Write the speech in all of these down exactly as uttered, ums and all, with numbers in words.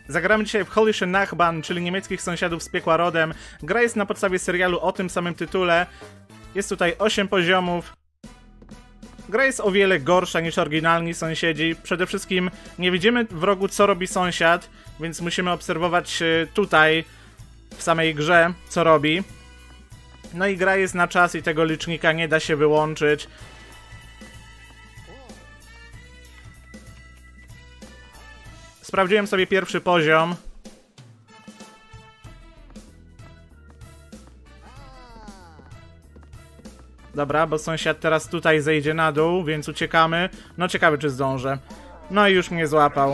Zagramy dzisiaj w Holische Nachbarn, czyli niemieckich sąsiadów z piekła rodem. Gra jest na podstawie serialu o tym samym tytule. Jest tutaj osiem poziomów. Gra jest o wiele gorsza niż oryginalni sąsiedzi. Przede wszystkim nie widzimy w rogu, co robi sąsiad, więc musimy obserwować tutaj, w samej grze, co robi. No i gra jest na czas i tego licznika nie da się wyłączyć. Sprawdziłem sobie pierwszy poziom. Dobra, bo sąsiad teraz tutaj zejdzie na dół, więc uciekamy. No ciekawe, czy zdążę. No i już mnie złapał.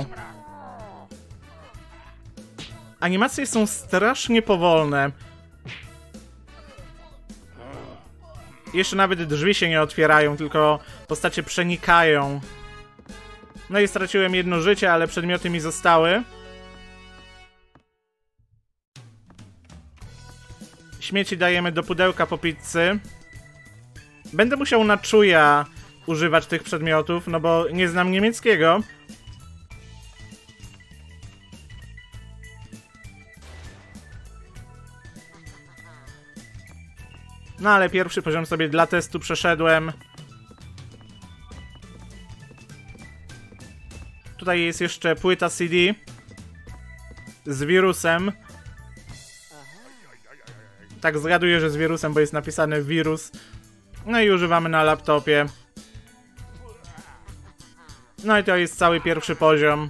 Animacje są strasznie powolne. Jeszcze nawet drzwi się nie otwierają, tylko postacie przenikają. No i straciłem jedno życie, ale przedmioty mi zostały. Śmieci dajemy do pudełka po pizzy. Będę musiał na czuja używać tych przedmiotów, no bo nie znam niemieckiego. No ale pierwszy poziom sobie dla testu przeszedłem. Tutaj jest jeszcze płyta C D z wirusem. Tak zgaduję, że z wirusem, bo jest napisane wirus. No i używamy na laptopie. No i to jest cały pierwszy poziom.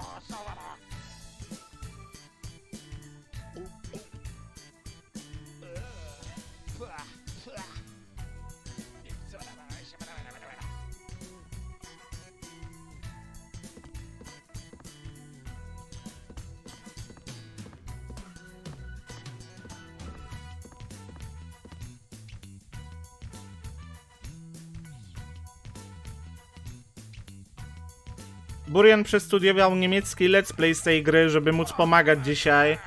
Burian przestudiował niemiecki let's play z tej gry, żeby móc pomagać dzisiaj.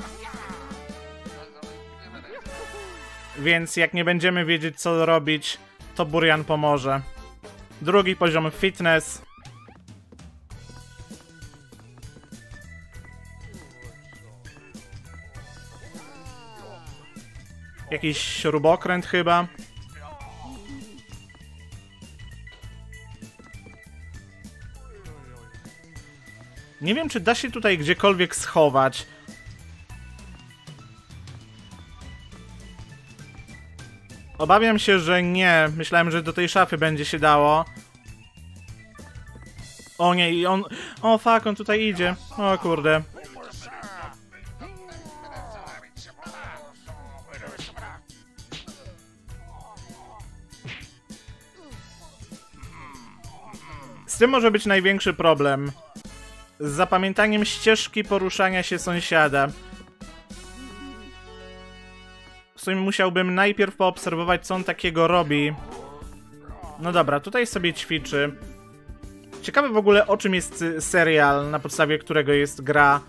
Więc jak nie będziemy wiedzieć, co robić, to Burian pomoże. Drugi poziom fitness. Jakiś śrubokręt chyba. Nie wiem, czy da się tutaj gdziekolwiek schować. Obawiam się, że nie. Myślałem, że do tej szafy będzie się dało. O nie, i on... O fuck, on tutaj idzie. O kurde. Z tym może być największy problem. Z zapamiętaniem ścieżki poruszania się sąsiada. W sumie musiałbym najpierw poobserwować, co on takiego robi. No dobra, tutaj sobie ćwiczy. Ciekawe w ogóle, o czym jest serial, na podstawie którego jest gra.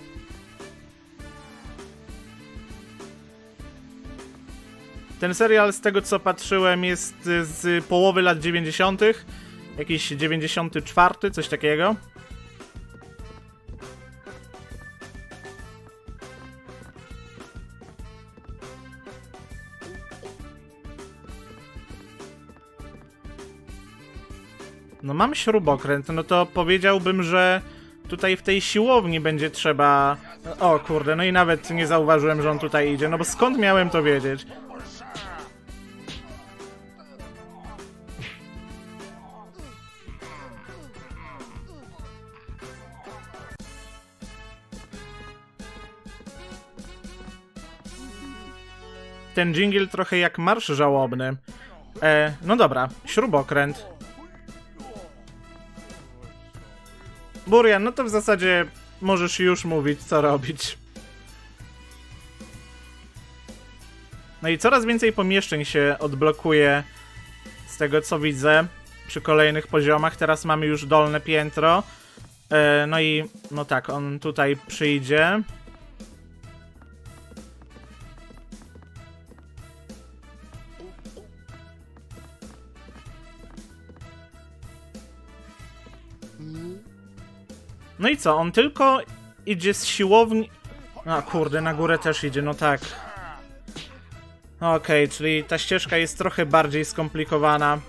Ten serial, z tego co patrzyłem, jest z połowy lat dziewięćdziesiątych. Jakiś dziewięćdziesiąty czwarty, coś takiego. No mam śrubokręt, no to powiedziałbym, że tutaj w tej siłowni będzie trzeba... O kurde, no i nawet nie zauważyłem, że on tutaj idzie, no bo skąd miałem to wiedzieć? Ten dżingiel trochę jak marsz żałobny. E, no dobra, śrubokręt. Burian, no to w zasadzie możesz już mówić, co robić. No i coraz więcej pomieszczeń się odblokuje z tego, co widzę przy kolejnych poziomach. Teraz mamy już dolne piętro. E, no i, no tak, on tutaj przyjdzie. No i co? On tylko idzie z siłowni... A kurde, na górę też idzie, no tak. Okej, okay, czyli ta ścieżka jest trochę bardziej skomplikowana.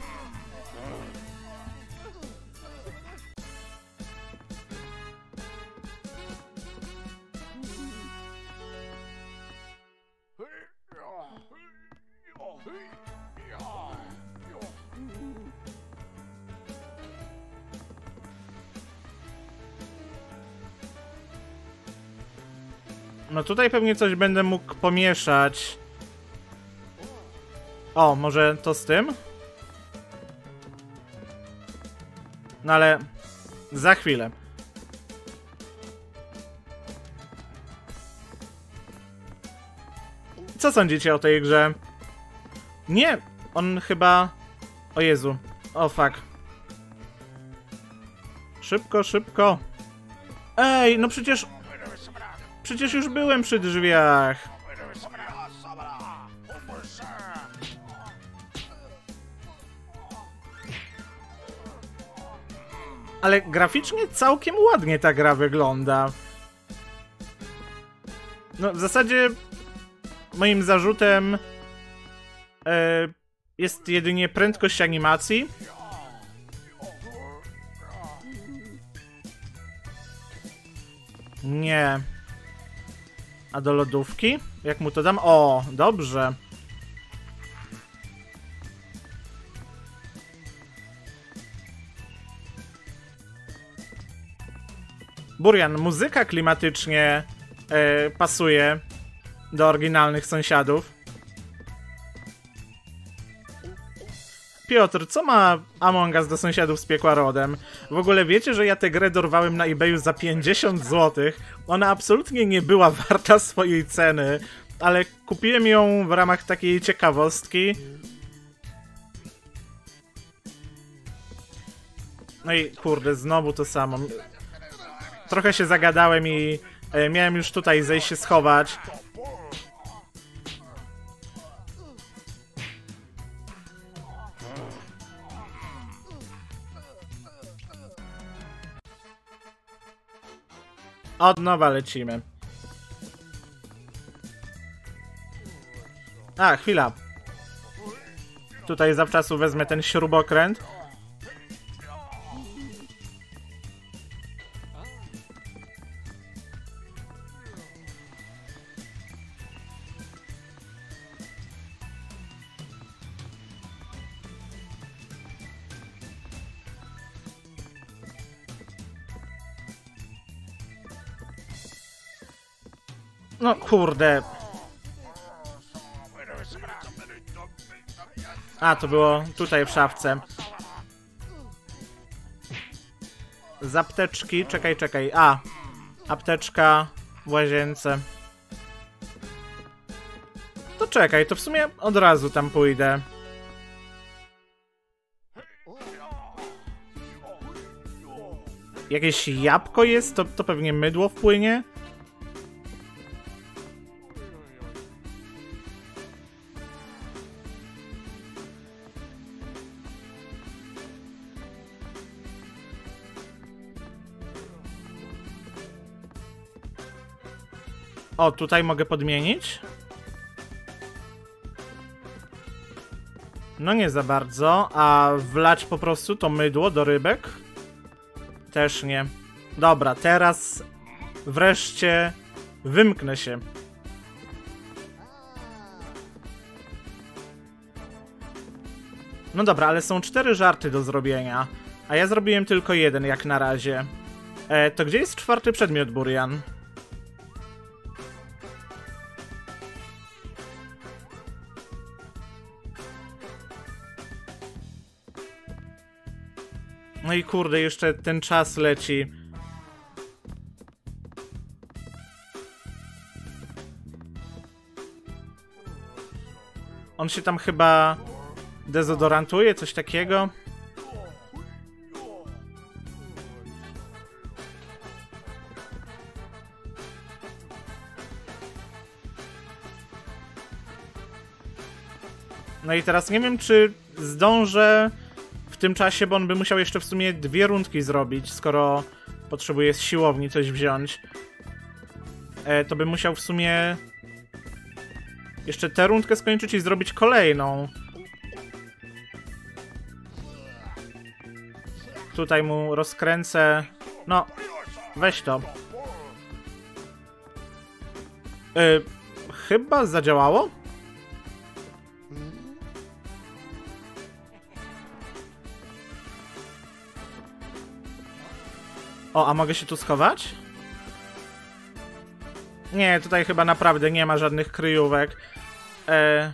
No tutaj pewnie coś będę mógł pomieszać. O, może to z tym? No ale... za chwilę. Co sądzicie o tej grze? Nie! On chyba... O Jezu. O fuck. Szybko, szybko. Ej, no przecież... Przecież już byłem przy drzwiach. Ale graficznie całkiem ładnie ta gra wygląda. No w zasadzie moim zarzutem e, jest jedynie prędkość animacji. Nie. A do lodówki? Jak mu to dam? O, dobrze. Burian, muzyka klimatycznie e, pasuje do oryginalnych sąsiadów. Piotr, co ma Among Us do sąsiadów z piekła rodem? W ogóle wiecie, że ja tę grę dorwałem na eBayu za pięćdziesiąt złotych? Ona absolutnie nie była warta swojej ceny, ale kupiłem ją w ramach takiej ciekawostki. No i kurde, znowu to samo. Trochę się zagadałem i e, miałem już tutaj zejść się schować. Od nowa lecimy. A, chwila. Tutaj zawczasu wezmę ten śrubokręt. No kurde. A, to było tutaj w szafce. Z apteczki, czekaj, czekaj. A, apteczka w łazience. To czekaj, to w sumie od razu tam pójdę. Jakieś jabłko jest? To, to pewnie mydło wpłynie? O, tutaj mogę podmienić? No nie za bardzo. A wlać po prostu to mydło do rybek? Też nie. Dobra, teraz wreszcie wymknę się. No dobra, ale są cztery żarty do zrobienia, a ja zrobiłem tylko jeden jak na razie. E, to gdzie jest czwarty przedmiot, Burian? No i kurde, jeszcze ten czas leci. On się tam chyba dezodorantuje, coś takiego. No i teraz nie wiem, czy zdążę w tym czasie, bo on by musiał jeszcze w sumie dwie rundki zrobić, skoro potrzebuje z siłowni coś wziąć. e, to bym musiał w sumie jeszcze tę rundkę skończyć i zrobić kolejną. Tutaj mu rozkręcę. No, weź to. Yy, chyba zadziałało? O, a mogę się tu schować? Nie, tutaj chyba naprawdę nie ma żadnych kryjówek. E...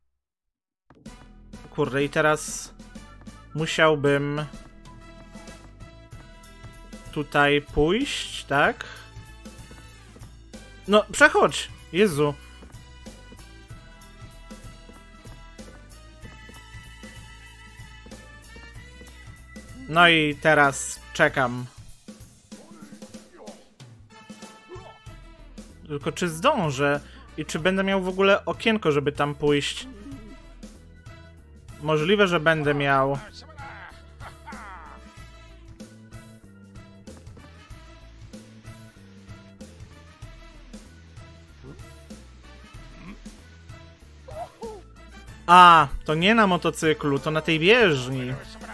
Kurde, i teraz musiałbym tutaj pójść, tak? No, przechodź! Jezu. No i teraz czekam. Tylko czy zdążę? I czy będę miał w ogóle okienko, żeby tam pójść? Możliwe, że będę miał. A, to nie na motocyklu, to na tej bieżni.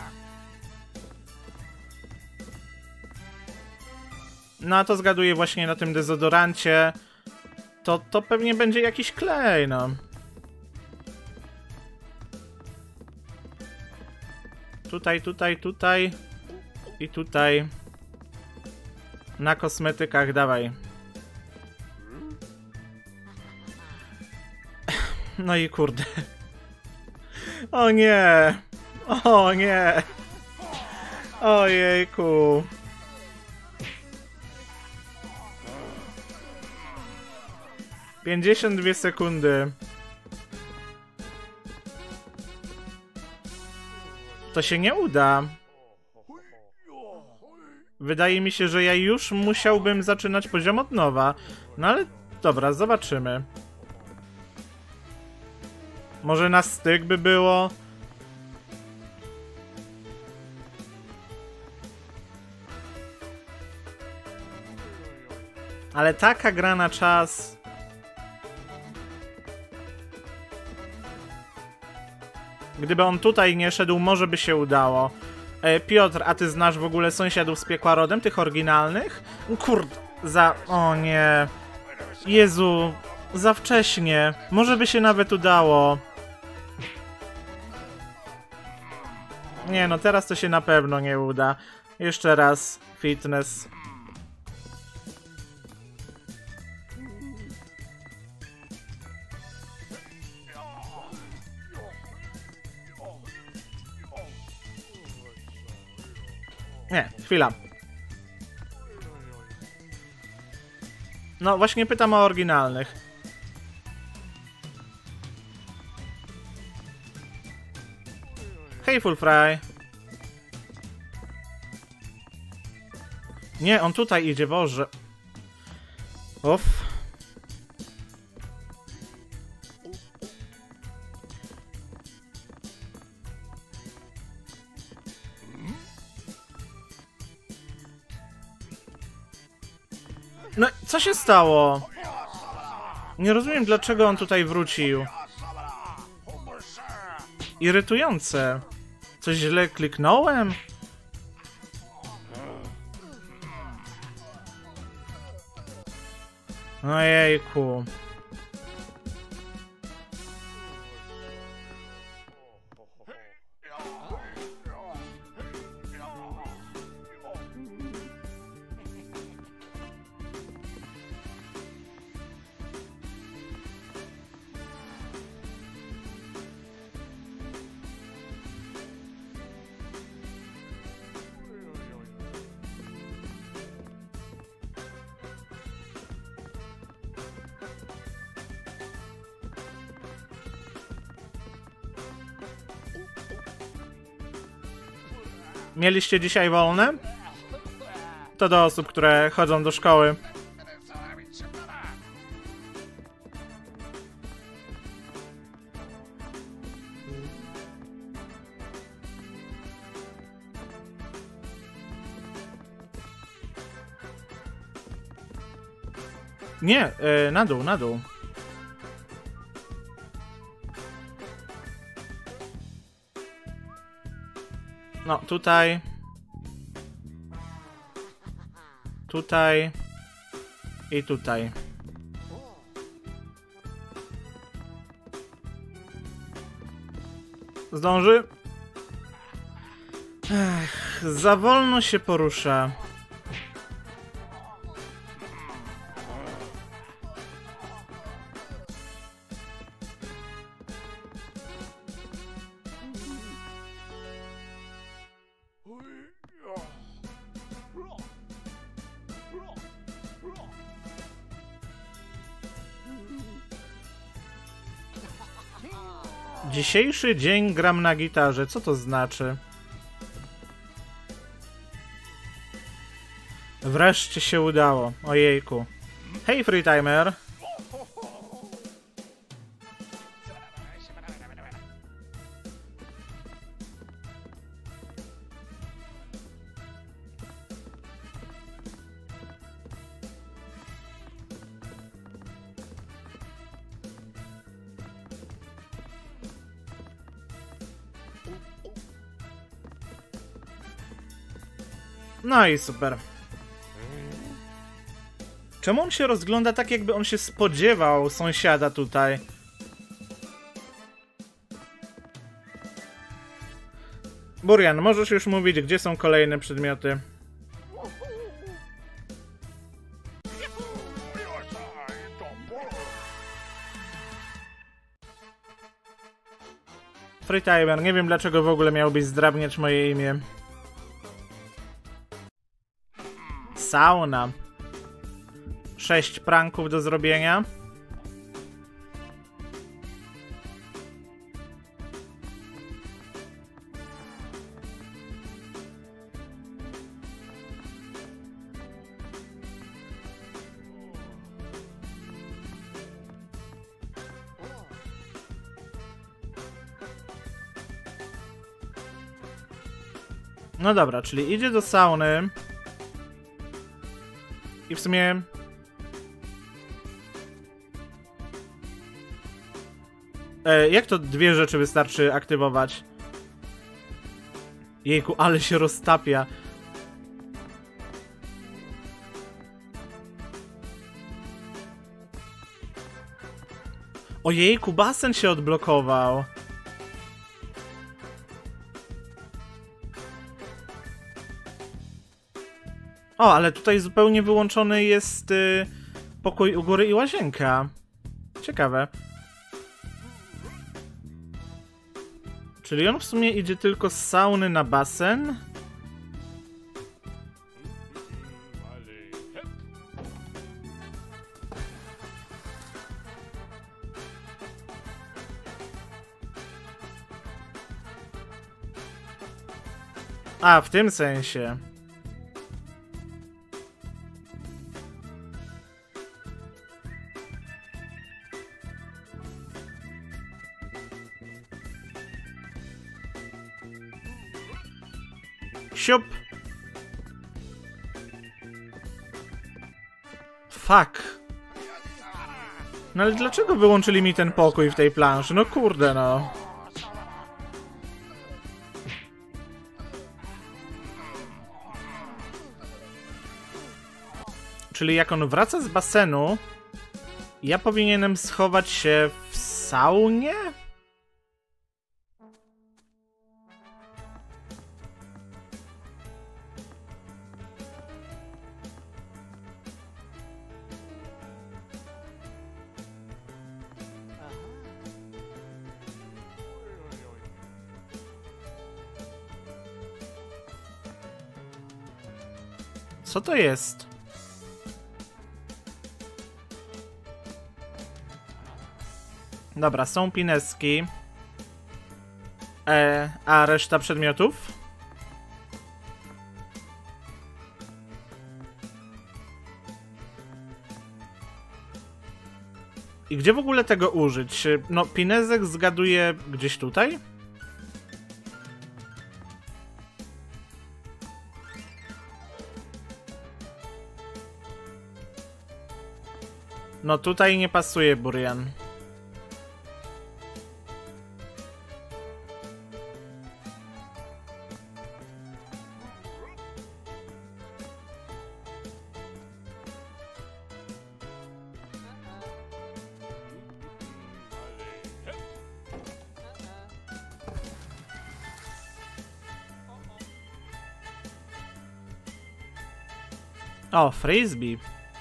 No a to zgaduję właśnie na tym dezodorancie. To, to pewnie będzie jakiś klej, no. Tutaj, tutaj, tutaj. I tutaj. Na kosmetykach, dawaj. No i kurde. O nie. O nie. Ojejku. pięćdziesiąt dwie sekundy. To się nie uda. Wydaje mi się, że ja już musiałbym zaczynać poziom od nowa. No ale dobra, zobaczymy. Może na styk by było? Ale taka gra na czas. Gdyby on tutaj nie szedł, może by się udało. E, Piotr, a ty znasz w ogóle sąsiadów z piekła rodem, tych oryginalnych? Kurde, za... O nie. Jezu, za wcześnie. Może by się nawet udało. Nie no, teraz to się na pewno nie uda. Jeszcze raz, fitness. Nie, chwila. No właśnie pytam o oryginalnych. Hej, Full Fry. Nie, on tutaj idzie, Boże. Uff. No, co się stało? Nie rozumiem, dlaczego on tutaj wrócił. Irytujące. Coś źle kliknąłem? Ojejku. Mieliście dzisiaj wolne? To do osób, które chodzą do szkoły. Nie, yy, na dół, na dół. No, tutaj. Tutaj. I tutaj. Zdąży? Ech, za wolno się porusza. Dzisiejszy dzień gram na gitarze. Co to znaczy? Wreszcie się udało. Ojejku. Hej, Free Timer. No i super. Czemu on się rozgląda tak, jakby on się spodziewał sąsiada tutaj? Burian, możesz już mówić, gdzie są kolejne przedmioty. Free Timer, nie wiem dlaczego w ogóle miałbyś zdrabniać moje imię. Sauna. Sześć pranków do zrobienia. No dobra, czyli idzie do sauny. I w sumie... E, jak to dwie rzeczy wystarczy aktywować? Jejku, ale się roztapia. Ojejku, basen się odblokował. O, ale tutaj zupełnie wyłączony jest y, pokój u góry i łazienka. Ciekawe. Czyli on w sumie idzie tylko z sauny na basen? A, w tym sensie. Siup. Fuck. No ale dlaczego wyłączyli mi ten pokój w tej planszy? No kurde no. Czyli jak on wraca z basenu, ja powinienem schować się w saunie? Co to jest? Dobra, są pineski. E, a reszta przedmiotów? I gdzie w ogóle tego użyć? No, pinezek zgaduję gdzieś tutaj? No tutaj nie pasuje Burian. O, frisbee.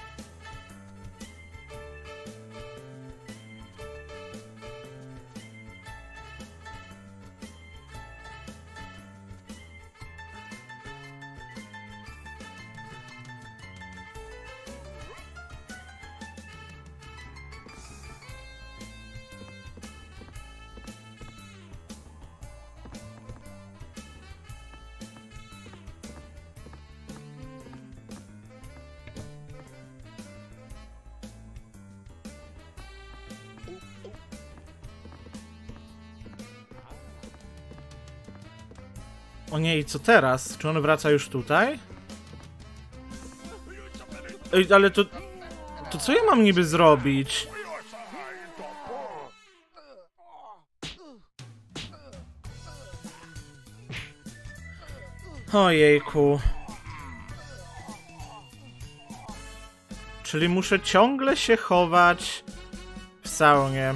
O nie, i co teraz? Czy on wraca już tutaj? Ej, ale to... To co ja mam niby zrobić? Ojejku. Czyli muszę ciągle się chować w saunie.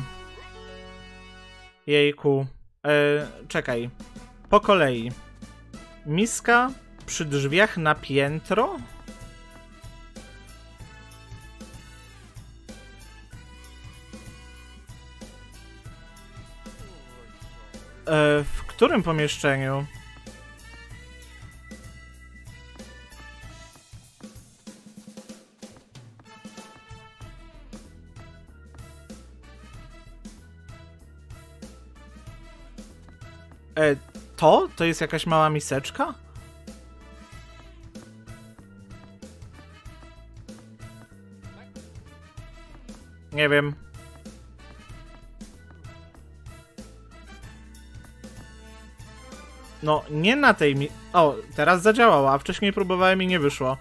Jejku. E, czekaj. Po kolei. Miska przy drzwiach na piętro? E, w którym pomieszczeniu? E, to? To jest jakaś mała miseczka? Nie wiem. No, nie na tej mi... O, teraz zadziałała, a wcześniej próbowałem i nie wyszło.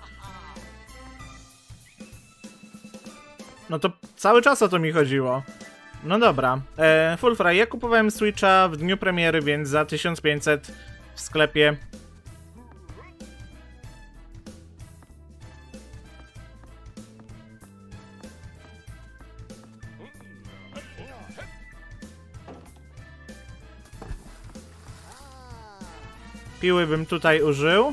No to cały czas o to mi chodziło. No dobra. E, Full Fry, ja kupowałem Switcha w dniu premiery, więc za tysiąc pięćset w sklepie. Piły bym tutaj użył.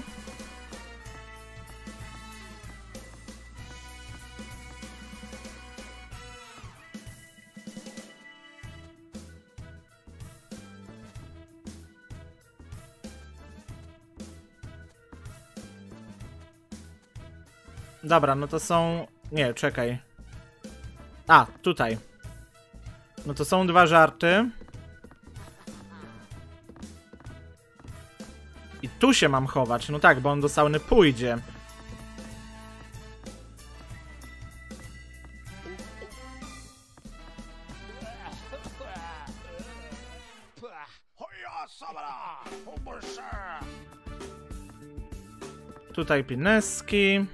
Dobra, no to są... Nie, czekaj. A, tutaj. No to są dwa żarty. I tu się mam chować. No tak, bo on do sauny pójdzie. Tutaj pineski.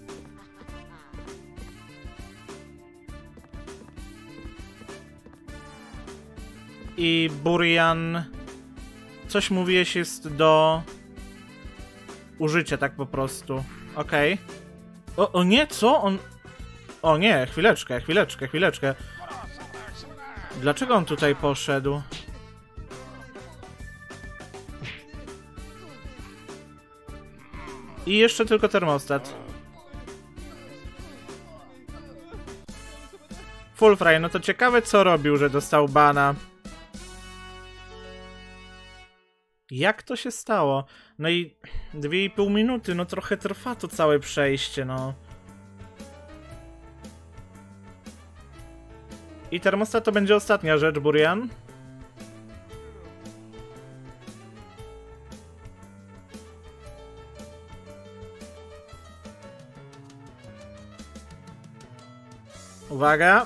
I Burian... Coś mówiłeś jest do... użycia tak po prostu. Okej. Okay. O, o nie, co? On... O nie, chwileczkę, chwileczkę, chwileczkę. Dlaczego on tutaj poszedł? I jeszcze tylko termostat. Full Fry, no to ciekawe co robił, że dostał bana. Jak to się stało? No i dwie i pół minuty, no trochę trwa to całe przejście, no. I termostat to będzie ostatnia rzecz, Burian. Uwaga.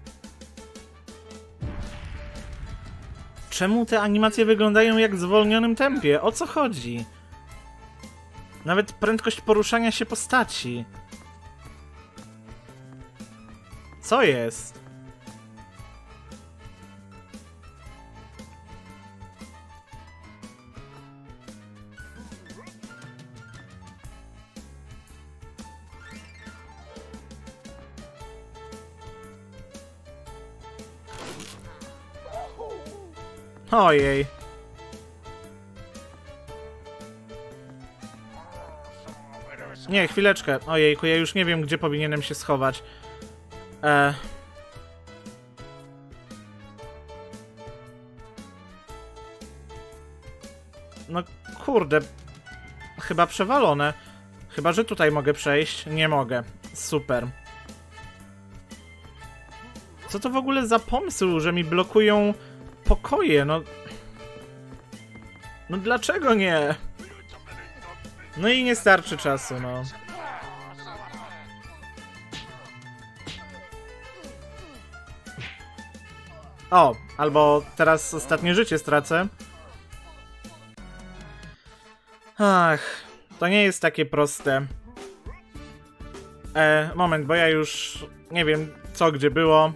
Czemu te animacje wyglądają jak w zwolnionym tempie? O co chodzi? Nawet prędkość poruszania się postaci. Co jest? Ojej. Nie, chwileczkę. Ojejku, ja już nie wiem, gdzie powinienem się schować. E... No kurde. Chyba przewalone. Chyba, że tutaj mogę przejść. Nie mogę. Super. Co to w ogóle za pomysł, że mi blokują pokoje? No... No dlaczego nie? No i nie starczy czasu, no. O, albo teraz ostatnie życie stracę. Ach, to nie jest takie proste. E, moment, bo ja już nie wiem co gdzie było.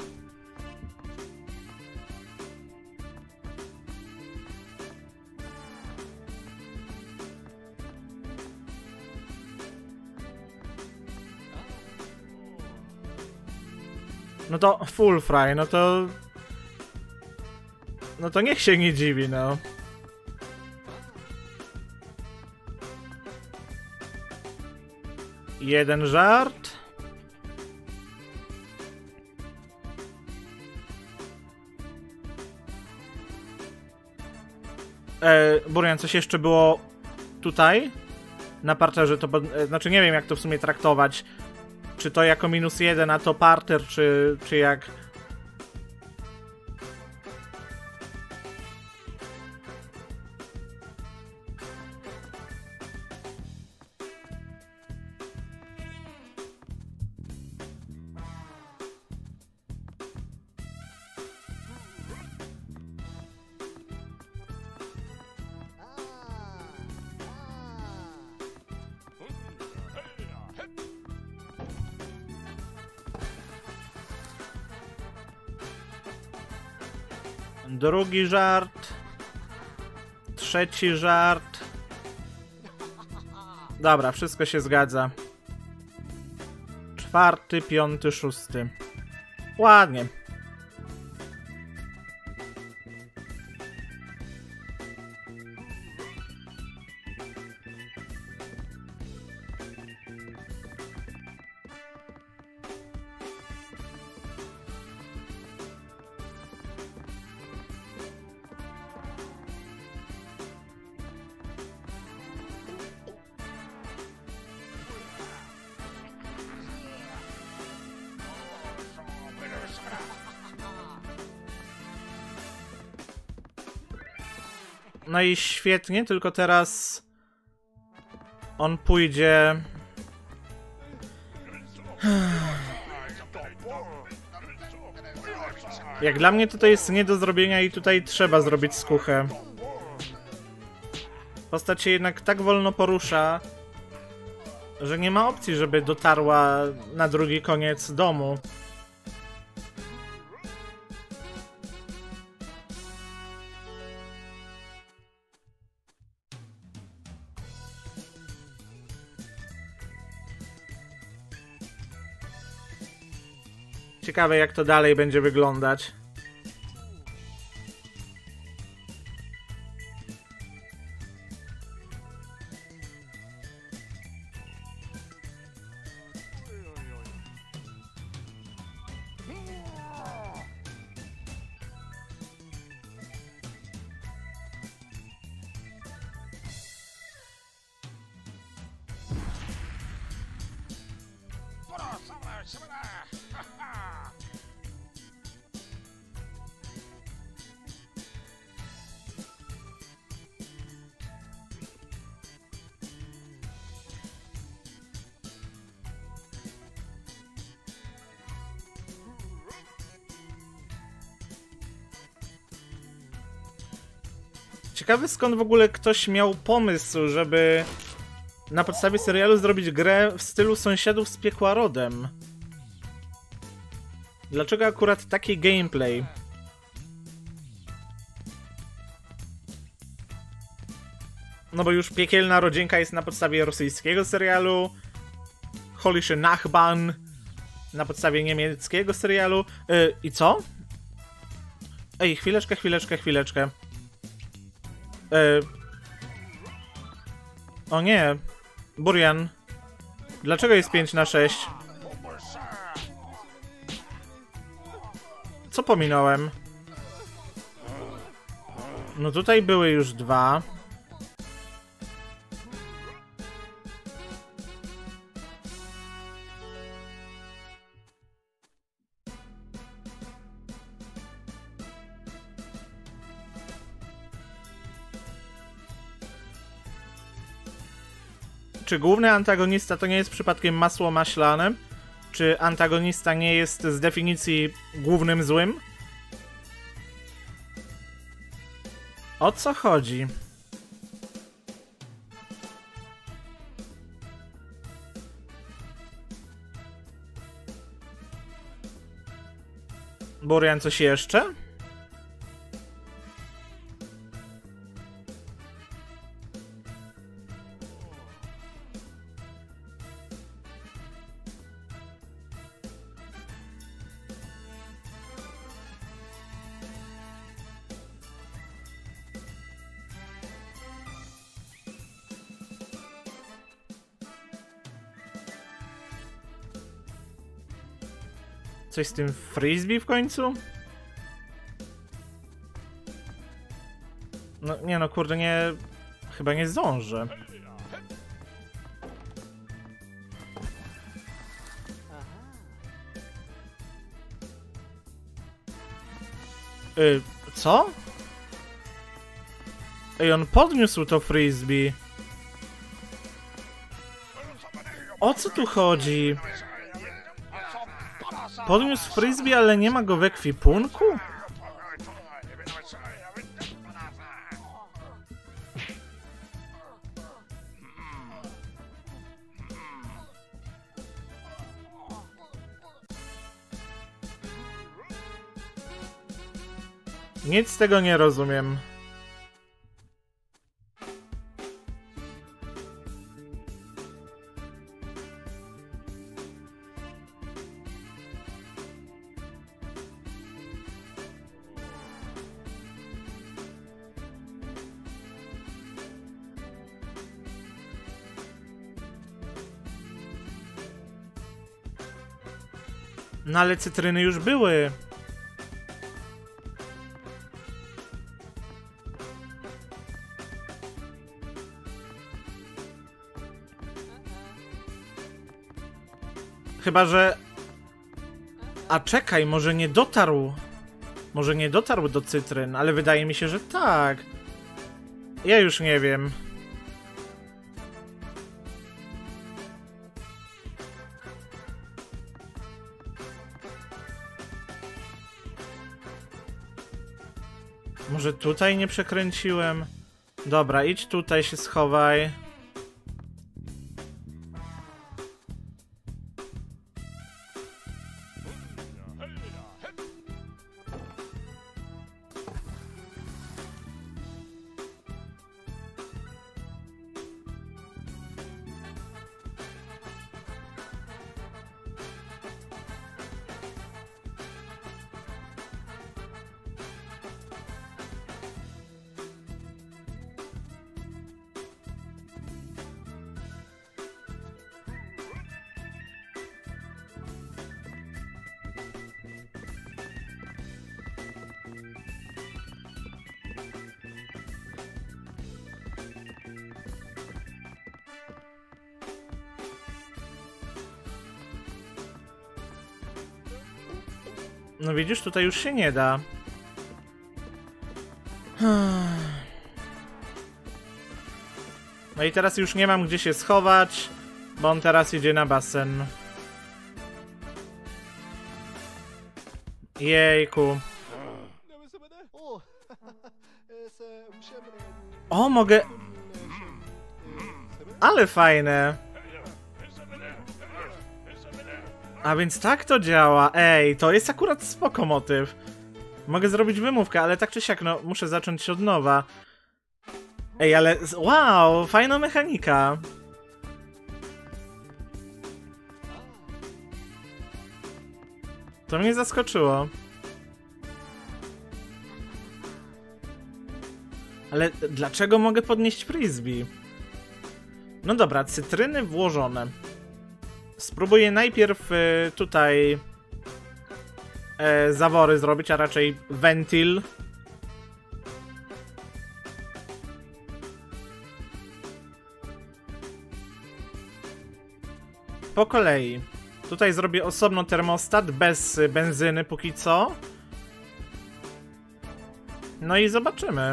No to full fry, no to... No to niech się nie dziwi, no. Jeden żart. E, Burian, coś jeszcze było tutaj? Na parterze to... E, znaczy nie wiem jak to w sumie traktować. Czy to jako minus jeden, a to parter, czy, czy jak... Drugi żart. Trzeci żart. Dobra, wszystko się zgadza. Czwarty, piąty, szósty. Ładnie. No i świetnie, tylko teraz on pójdzie... Jak dla mnie to jest nie do zrobienia i tutaj trzeba zrobić skuchę. Postać się jednak tak wolno porusza, że nie ma opcji, żeby dotarła na drugi koniec domu. Ciekawe jak to dalej będzie wyglądać. Ciekawy skąd w ogóle ktoś miał pomysł, żeby na podstawie serialu zrobić grę w stylu Sąsiadów z piekła rodem. Dlaczego akurat taki gameplay? No bo już Piekielna Rodzinka jest na podstawie rosyjskiego serialu. Holische Nachbarn na podstawie niemieckiego serialu. Yy, I co? Ej, chwileczkę, chwileczkę, chwileczkę. Yy. O nie. Burian. Dlaczego jest pięć na sześć? Co pominąłem? No tutaj były już dwa. Czy główny antagonista to nie jest przypadkiem masło maślane? Czy antagonista nie jest z definicji głównym złym? O co chodzi? Burian, coś jeszcze? Coś z tym frisbee w końcu? No nie no, kurde, nie... Chyba nie zdążę. Yy, co? Ej, on podniósł to frisbee. O co tu chodzi? Podniósł frisbee, ale nie ma go w ekwipunku? Nic z tego nie rozumiem. No ale cytryny już były. Chyba że... A czekaj, może nie dotarł... Może nie dotarł do cytryn, ale wydaje mi się, że tak. Ja już nie wiem. Może tutaj nie przekręciłem? Dobra, idź tutaj, się schowaj. No widzisz, tutaj już się nie da. No i teraz już nie mam gdzie się schować, bo on teraz idzie na basen. Jejku. O, mogę... Ale fajne. A więc tak to działa. Ej, to jest akurat spoko motyw. Mogę zrobić wymówkę, ale tak czy siak, no muszę zacząć od nowa. Ej, ale wow, fajna mechanika. To mnie zaskoczyło. Ale dlaczego mogę podnieść frisbee? No dobra, cytryny włożone. Spróbuję najpierw y, tutaj y, zawory zrobić, a raczej wentil. Po kolei. Tutaj zrobię osobno termostat bez benzyny póki co. No i zobaczymy.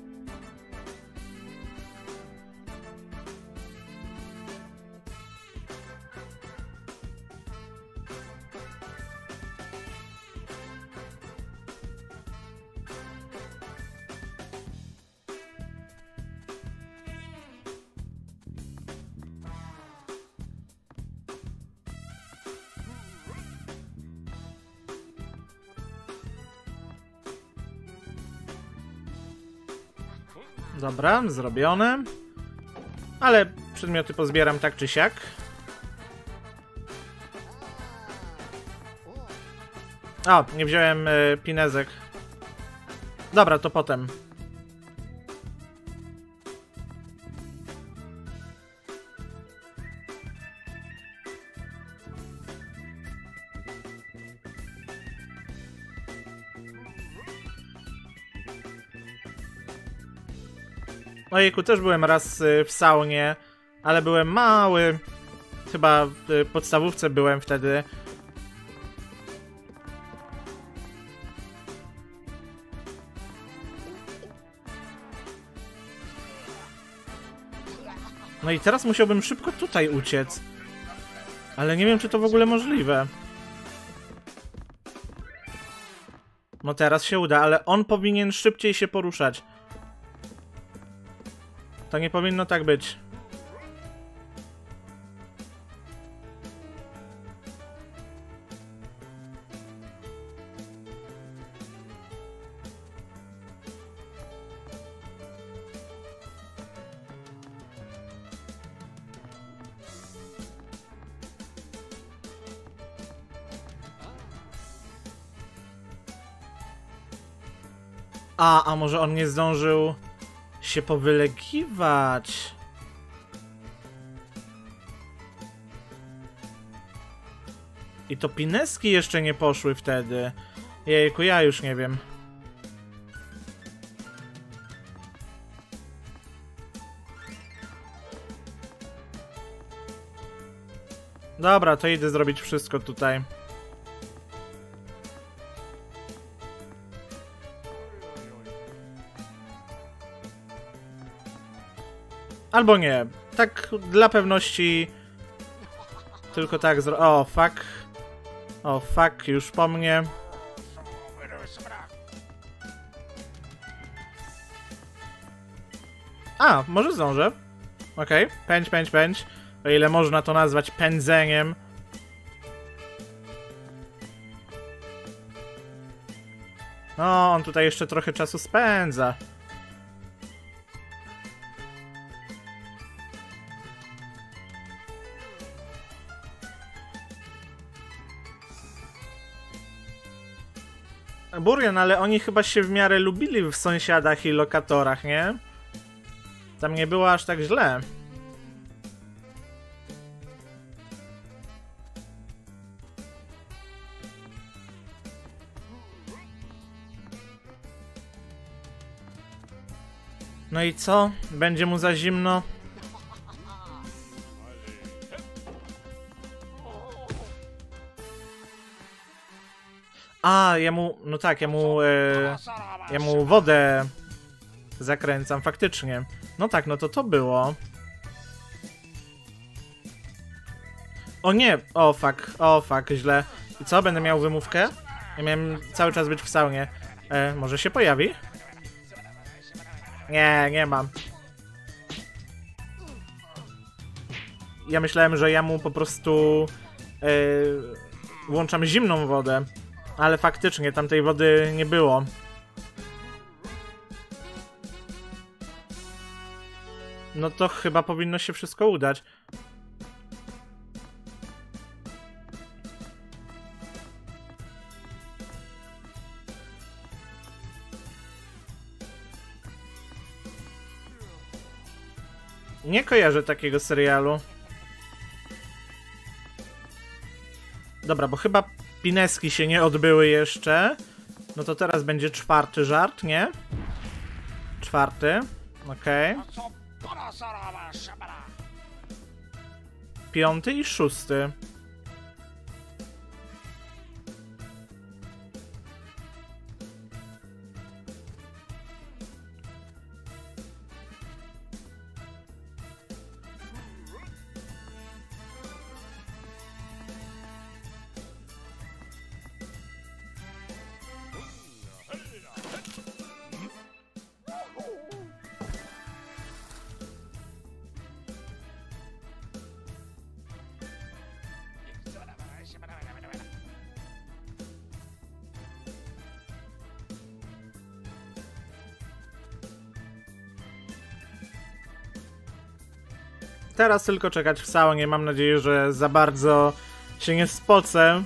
Dobra, zrobione. Ale przedmioty pozbieram tak czy siak. O, nie wziąłem y, pinezek. Dobra, to potem. Ojejku, też byłem raz w saunie, ale byłem mały. Chyba w podstawówce byłem wtedy. No i teraz musiałbym szybko tutaj uciec. Ale nie wiem, czy to w ogóle możliwe. No teraz się uda, ale on powinien szybciej się poruszać. To nie powinno tak być. A, a może on nie zdążył się powylegiwać? I to pineski jeszcze nie poszły wtedy. Jejku, ja już nie wiem. Dobra, to idę zrobić wszystko tutaj. Albo nie. Tak dla pewności. Tylko tak zro... O, fuck. O, fuck, już po mnie. A, może zdążę. Okej, okay. Pędź, pędź, pędź. O ile można to nazwać pędzeniem. No, on tutaj jeszcze trochę czasu spędza. Burian, ale oni chyba się w miarę lubili w sąsiadach i lokatorach, nie? Tam nie było aż tak źle. No i co? Będzie mu za zimno? A, ja mu, no tak, ja mu, e, ja mu wodę zakręcam, faktycznie. No tak, no to to było. O nie, o fuck, o fuck, źle. I co, będę miał wymówkę? Ja miałem cały czas być w saunie. E, może się pojawi? Nie, nie mam. Ja myślałem, że ja mu po prostu... E, włączam zimną wodę. Ale faktycznie tamtej wody nie było. No to chyba powinno się wszystko udać. Nie kojarzę takiego serialu. Dobra, bo chyba pineski się nie odbyły jeszcze. No to teraz będzie czwarty żart, nie? Czwarty. Okej. Okay. Piąty i szósty. Teraz tylko czekać w saunie. Mam nadzieję, że za bardzo się nie spocę.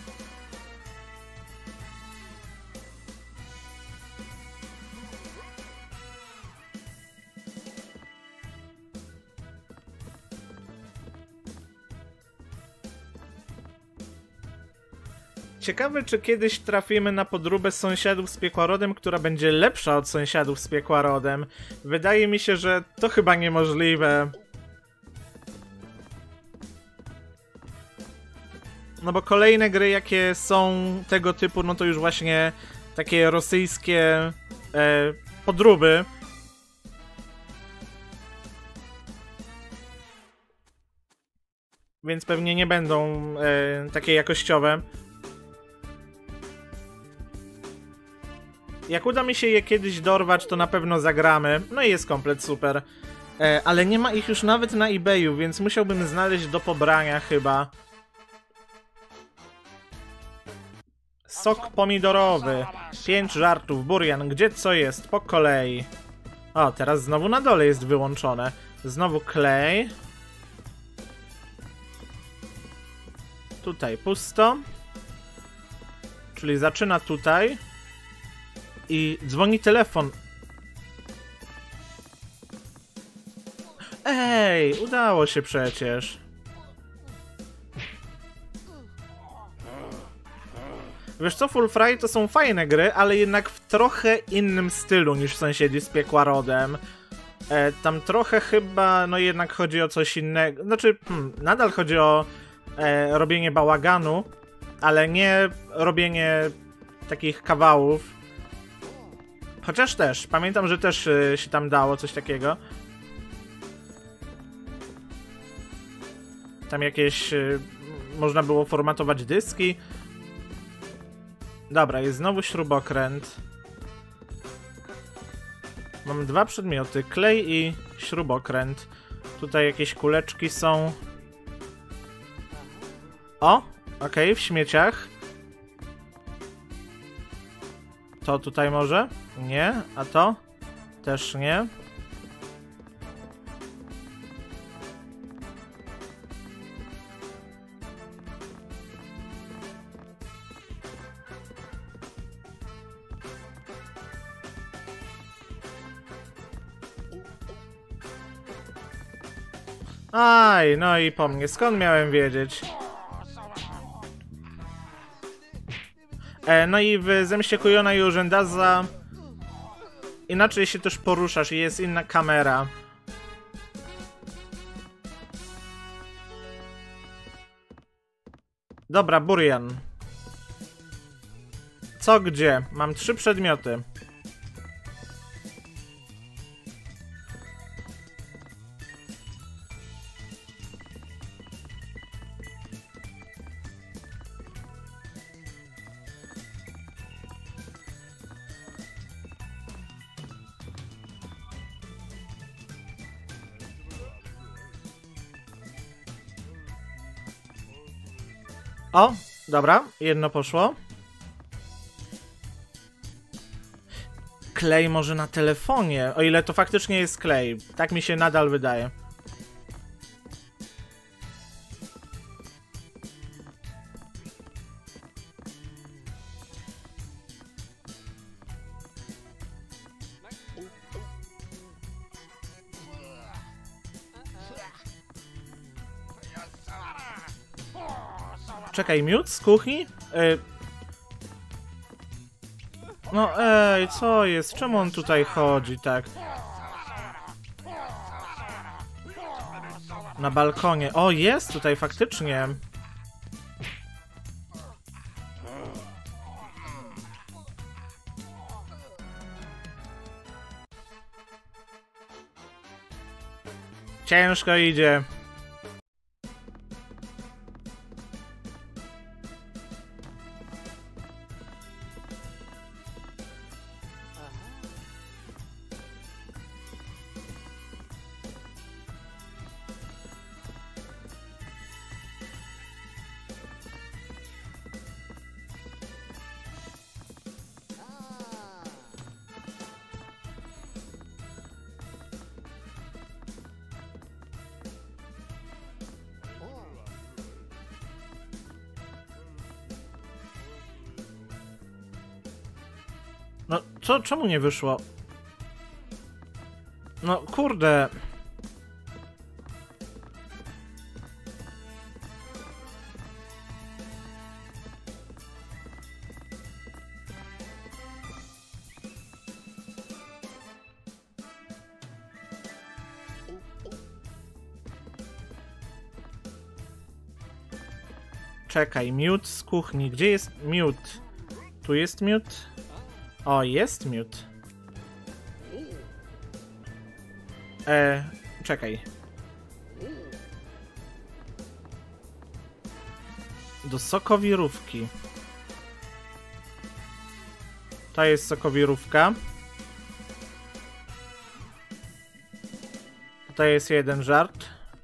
Ciekawe, czy kiedyś trafimy na podróbę sąsiadów z piekłarodem, która będzie lepsza od sąsiadów z piekłarodem. Wydaje mi się, że to chyba niemożliwe. No bo kolejne gry, jakie są tego typu, no to już właśnie takie rosyjskie e, podróby. Więc pewnie nie będą e, takie jakościowe. Jak uda mi się je kiedyś dorwać, to na pewno zagramy. No i jest komplet super. E, ale nie ma ich już nawet na eBayu, więc musiałbym znaleźć do pobrania chyba. Sok pomidorowy. Pięć żartów. Burian, gdzie co jest? Po kolei. O, teraz znowu na dole jest wyłączone. Znowu klej. Tutaj pusto. Czyli zaczyna tutaj. I dzwoni telefon. Ej, udało się przecież. Wiesz co, Full Fry to są fajne gry, ale jednak w trochę innym stylu niż Sąsiedzi z piekłarodem. E, tam trochę chyba, no jednak chodzi o coś innego. Znaczy, hmm, nadal chodzi o e, robienie bałaganu, ale nie robienie takich kawałów. Chociaż też, pamiętam, że też e, się tam dało coś takiego. Tam jakieś... E, można było formatować dyski. Dobra, jest znowu śrubokręt. Mam dwa przedmioty, klej i śrubokręt. Tutaj jakieś kuleczki są. O! Okej, okay, w śmieciach. To tutaj może? Nie. A to? Też nie. Aj, no i po mnie. Skąd miałem wiedzieć? E, no i w Zemście Kujona i Urzędaza inaczej się też poruszasz i jest inna kamera. Dobra, Burian. Co gdzie? Mam trzy przedmioty. O, Dobra, jedno poszło. Klej może na telefonie, o ile to faktycznie jest klej. Tak mi się nadal wydaje. Czekaj, miód z kuchni? Y No ej, co jest? Czemu on tutaj chodzi tak? Na balkonie. O, jest tutaj faktycznie. Ciężko idzie. No, co, czemu nie wyszło? No, kurde. Czekaj, miód z kuchni. Gdzie jest miód? Tu jest miód? O, jest miód. E, czekaj. Do sokowirówki. To jest sokowirówka. Tutaj jest jeden żart.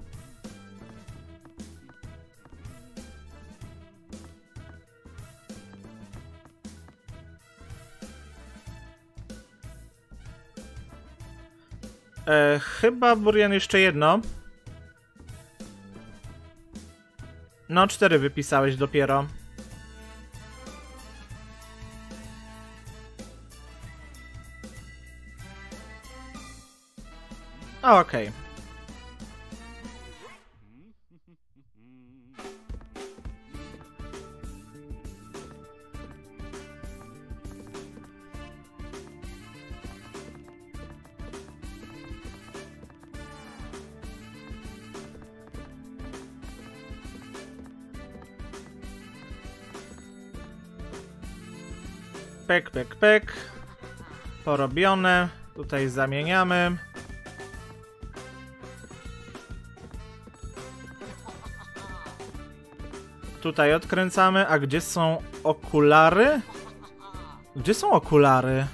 E, chyba, Burian, jeszcze jedno. No, cztery wypisałeś dopiero. A, okej. Okay. Pek, pek, pek. Porobione. Tutaj zamieniamy. Tutaj odkręcamy. A gdzie są okulary? Gdzie są okulary?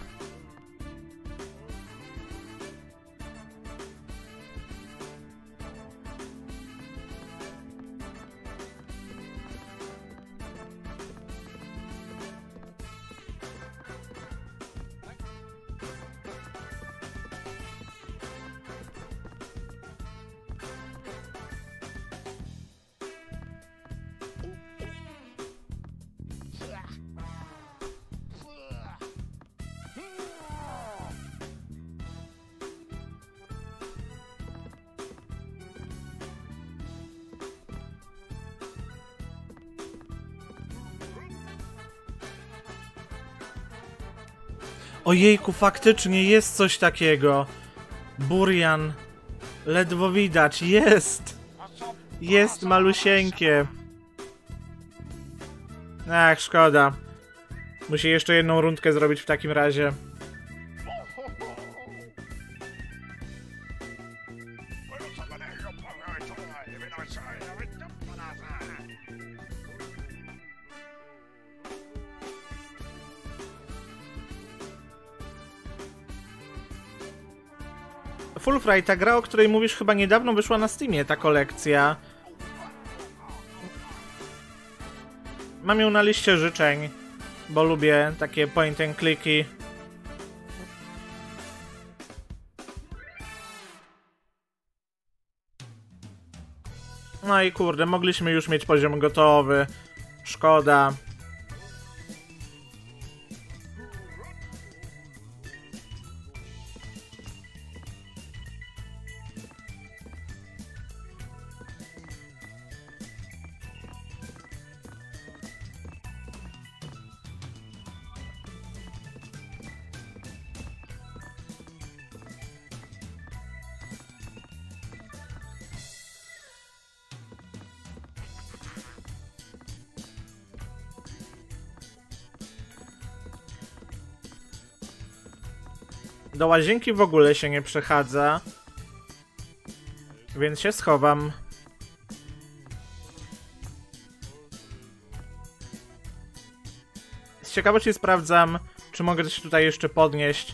Ojejku, faktycznie jest coś takiego. Burian. Ledwo widać. Jest! Jest malusieńkie. Ach, szkoda. Musi jeszcze jedną rundkę zrobić w takim razie. Full Fry, ta gra, o której mówisz, chyba niedawno wyszła na Steamie, ta kolekcja. Mam ją na liście życzeń, bo lubię takie point and clicki. No i kurde, mogliśmy już mieć poziom gotowy. Szkoda. Do łazienki w ogóle się nie przechadza, więc się schowam. Z ciekawości sprawdzam, czy mogę się tutaj jeszcze podnieść.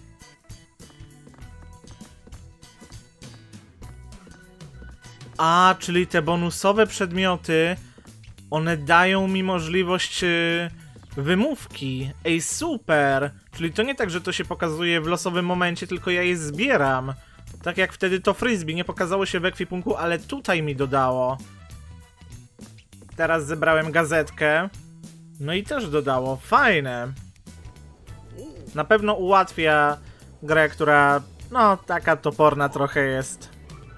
A, czyli te bonusowe przedmioty, one dają mi możliwość yy, wymówki. Ej, super! Czyli to nie tak, że to się pokazuje w losowym momencie, tylko ja je zbieram. Tak jak wtedy to frisbee, nie pokazało się w ekwipunku, ale tutaj mi dodało. Teraz zebrałem gazetkę. No i też dodało. Fajne. Na pewno ułatwia grę, która no taka toporna trochę jest.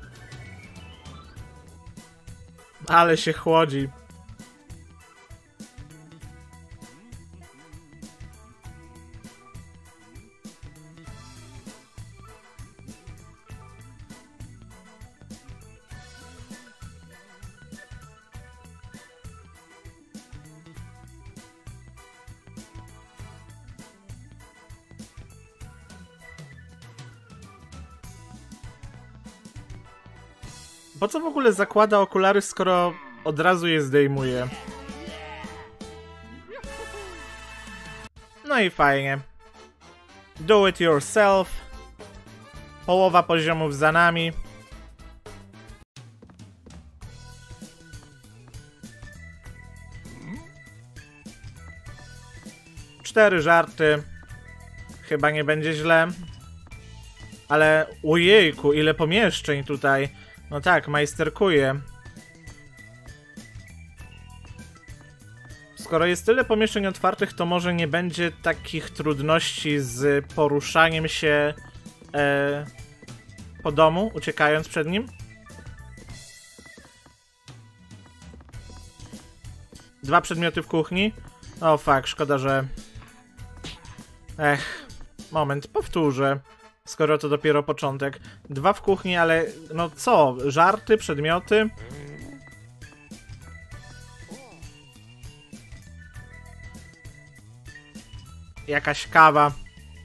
Ale się chłodzi. Po co w ogóle zakłada okulary, skoro od razu je zdejmuje? No i fajnie. Do it yourself. Połowa poziomów za nami. Cztery żarty. Chyba nie będzie źle. Ale ojejku, ile pomieszczeń tutaj. No tak, majsterkuję. Skoro jest tyle pomieszczeń otwartych, to może nie będzie takich trudności z poruszaniem się e, po domu, uciekając przed nim. Dwa przedmioty w kuchni. O fuck, szkoda, że... Ech, moment, powtórzę. Skoro to dopiero początek. Dwa w kuchni, ale no co? Żarty, przedmioty? Jakaś kawa.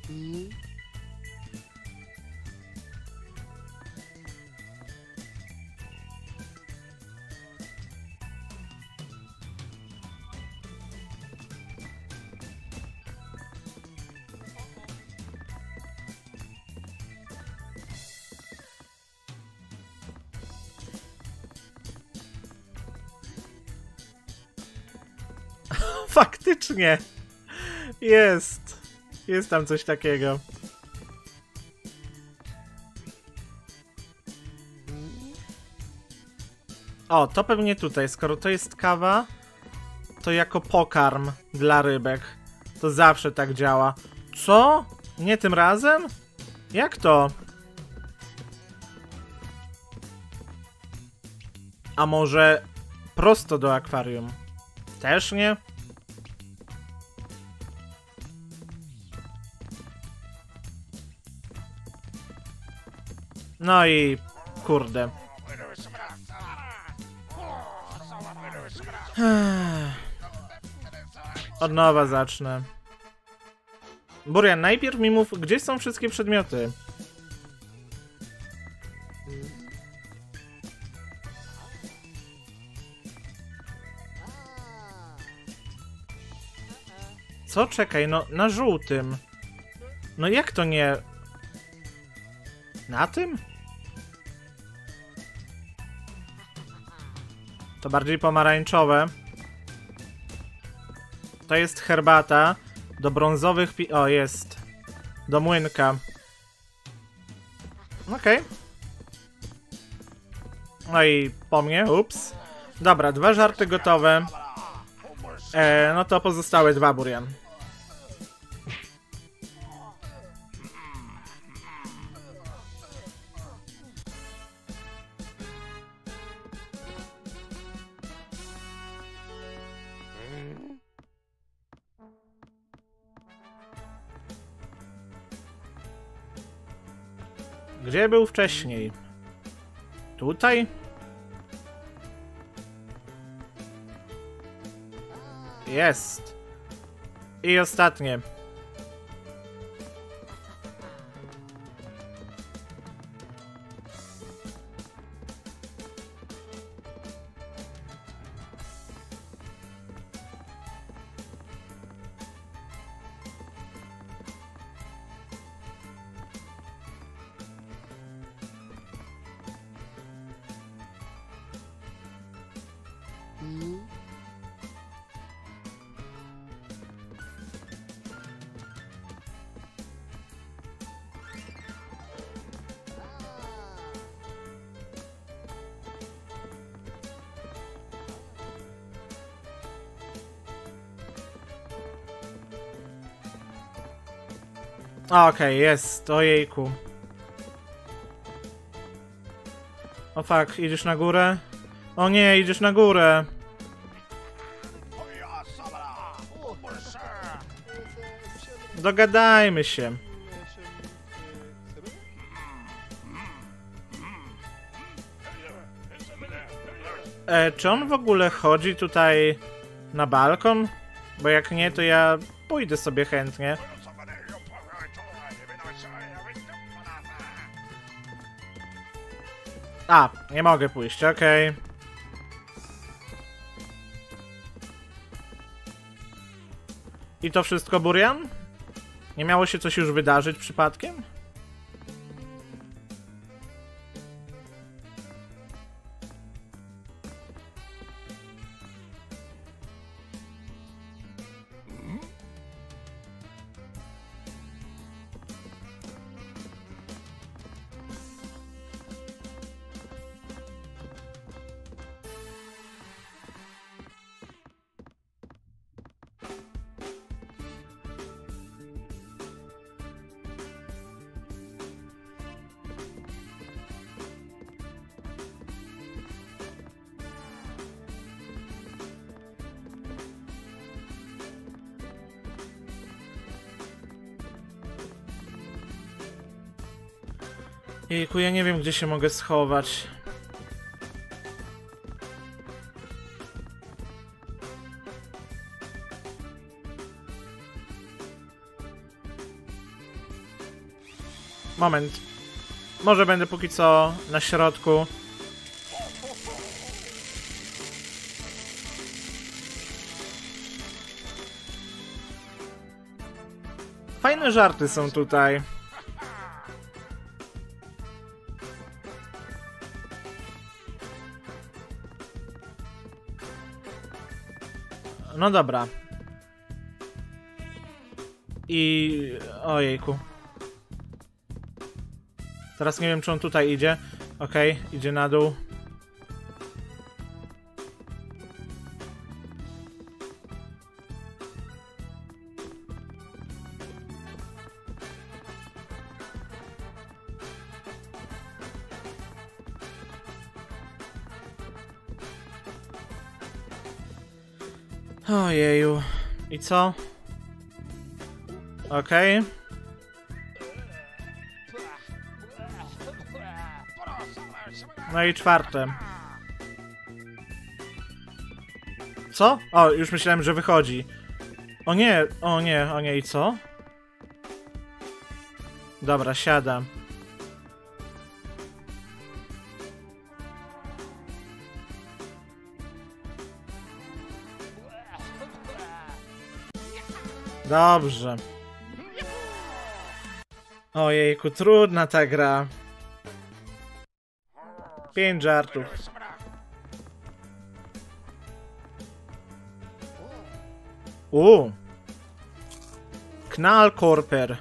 Faktycznie. Jest. Jest tam coś takiego. O, to pewnie tutaj. Skoro to jest kawa, to jako pokarm dla rybek. To zawsze tak działa. Co? Nie tym razem? Jak to? A może prosto do akwarium? Też nie? No i... kurde. Od nowa zacznę. Burian, najpierw mi mów, gdzie są wszystkie przedmioty? Co? Czekaj, no na żółtym. No jak to nie... Na tym? To bardziej pomarańczowe. To jest herbata do brązowych pi... O, jest. Do młynka. Okej. Okay. No i po mnie, ups. Dobra, dwa żarty gotowe. E, no to pozostałe dwa, Burian. Gdzie był wcześniej? Tutaj? Jest. I ostatnie. Okej, okay, jest, ojejku. O fuck, idziesz na górę? O nie, idziesz na górę. Dogadajmy się. E, czy on w ogóle chodzi tutaj na balkon? Bo jak nie, to ja pójdę sobie chętnie. A, nie mogę pójść, okej. Okay. I to wszystko, Burian? Nie miało się coś już wydarzyć przypadkiem? Jejku, ja nie wiem, gdzie się mogę schować. Moment. Może będę póki co na środku. Fajne żarty są tutaj. No dobra. I... ojejku. Teraz nie wiem, czy on tutaj idzie. Okej, okay, idzie na dół. Ojeju. I co? Okej. Okay. No i czwarte. Co? O, już myślałem, że wychodzi. O nie, o nie, o nie, i co? Dobra, siadam. Dobrze. Ojejku, trudna ta gra. Pięć żartów. U. Knallkorper.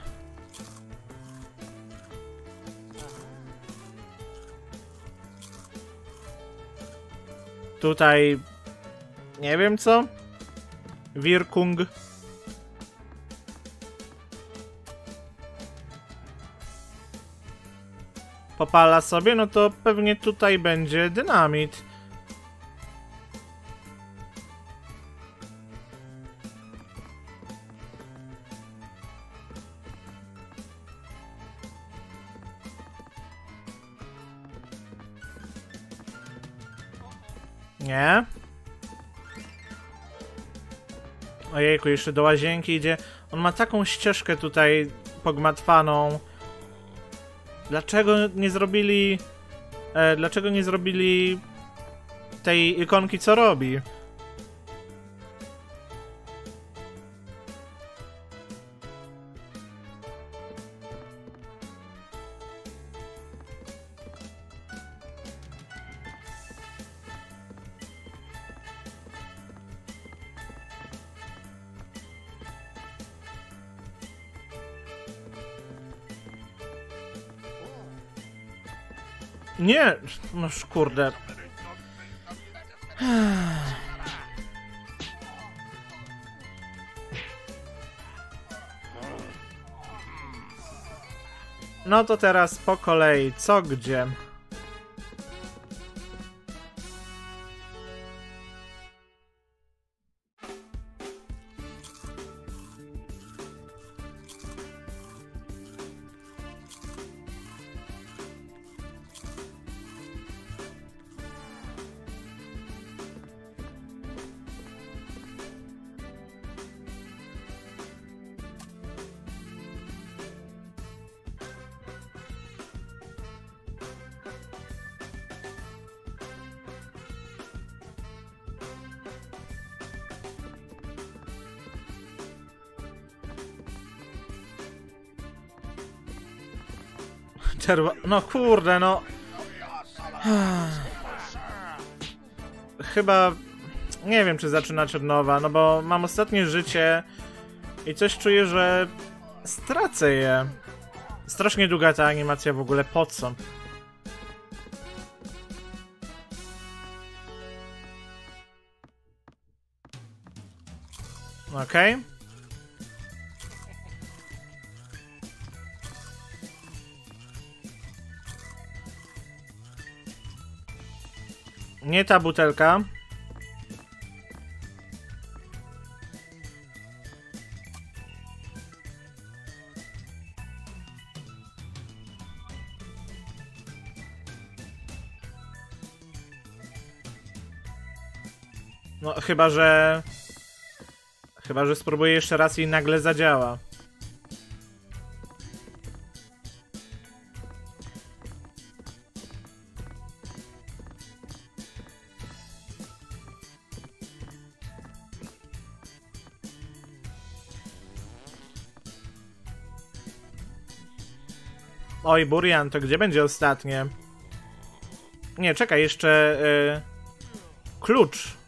Tutaj... nie wiem co? Wirkung. Popala sobie, no to pewnie tutaj będzie dynamit. Nie. Ojejku, jeszcze do łazienki idzie. On ma taką ścieżkę tutaj pogmatwaną. Dlaczego nie zrobili... E, dlaczego nie zrobili tej ikonki, co robi? Nie, no kurde. No to teraz po kolei, co gdzie? Czerwo... No kurde, no... Chyba... nie wiem, czy zaczyna Czernowa, no bo mam ostatnie życie i coś czuję, że stracę je. Strasznie długa ta animacja w ogóle, po co? Okej. Okay. Nie ta butelka. No chyba, że... Chyba, że spróbuję jeszcze raz i nagle zadziała. Oj, Burian, to gdzie będzie ostatnie? Nie, czekaj, jeszcze... Yy... Klucz.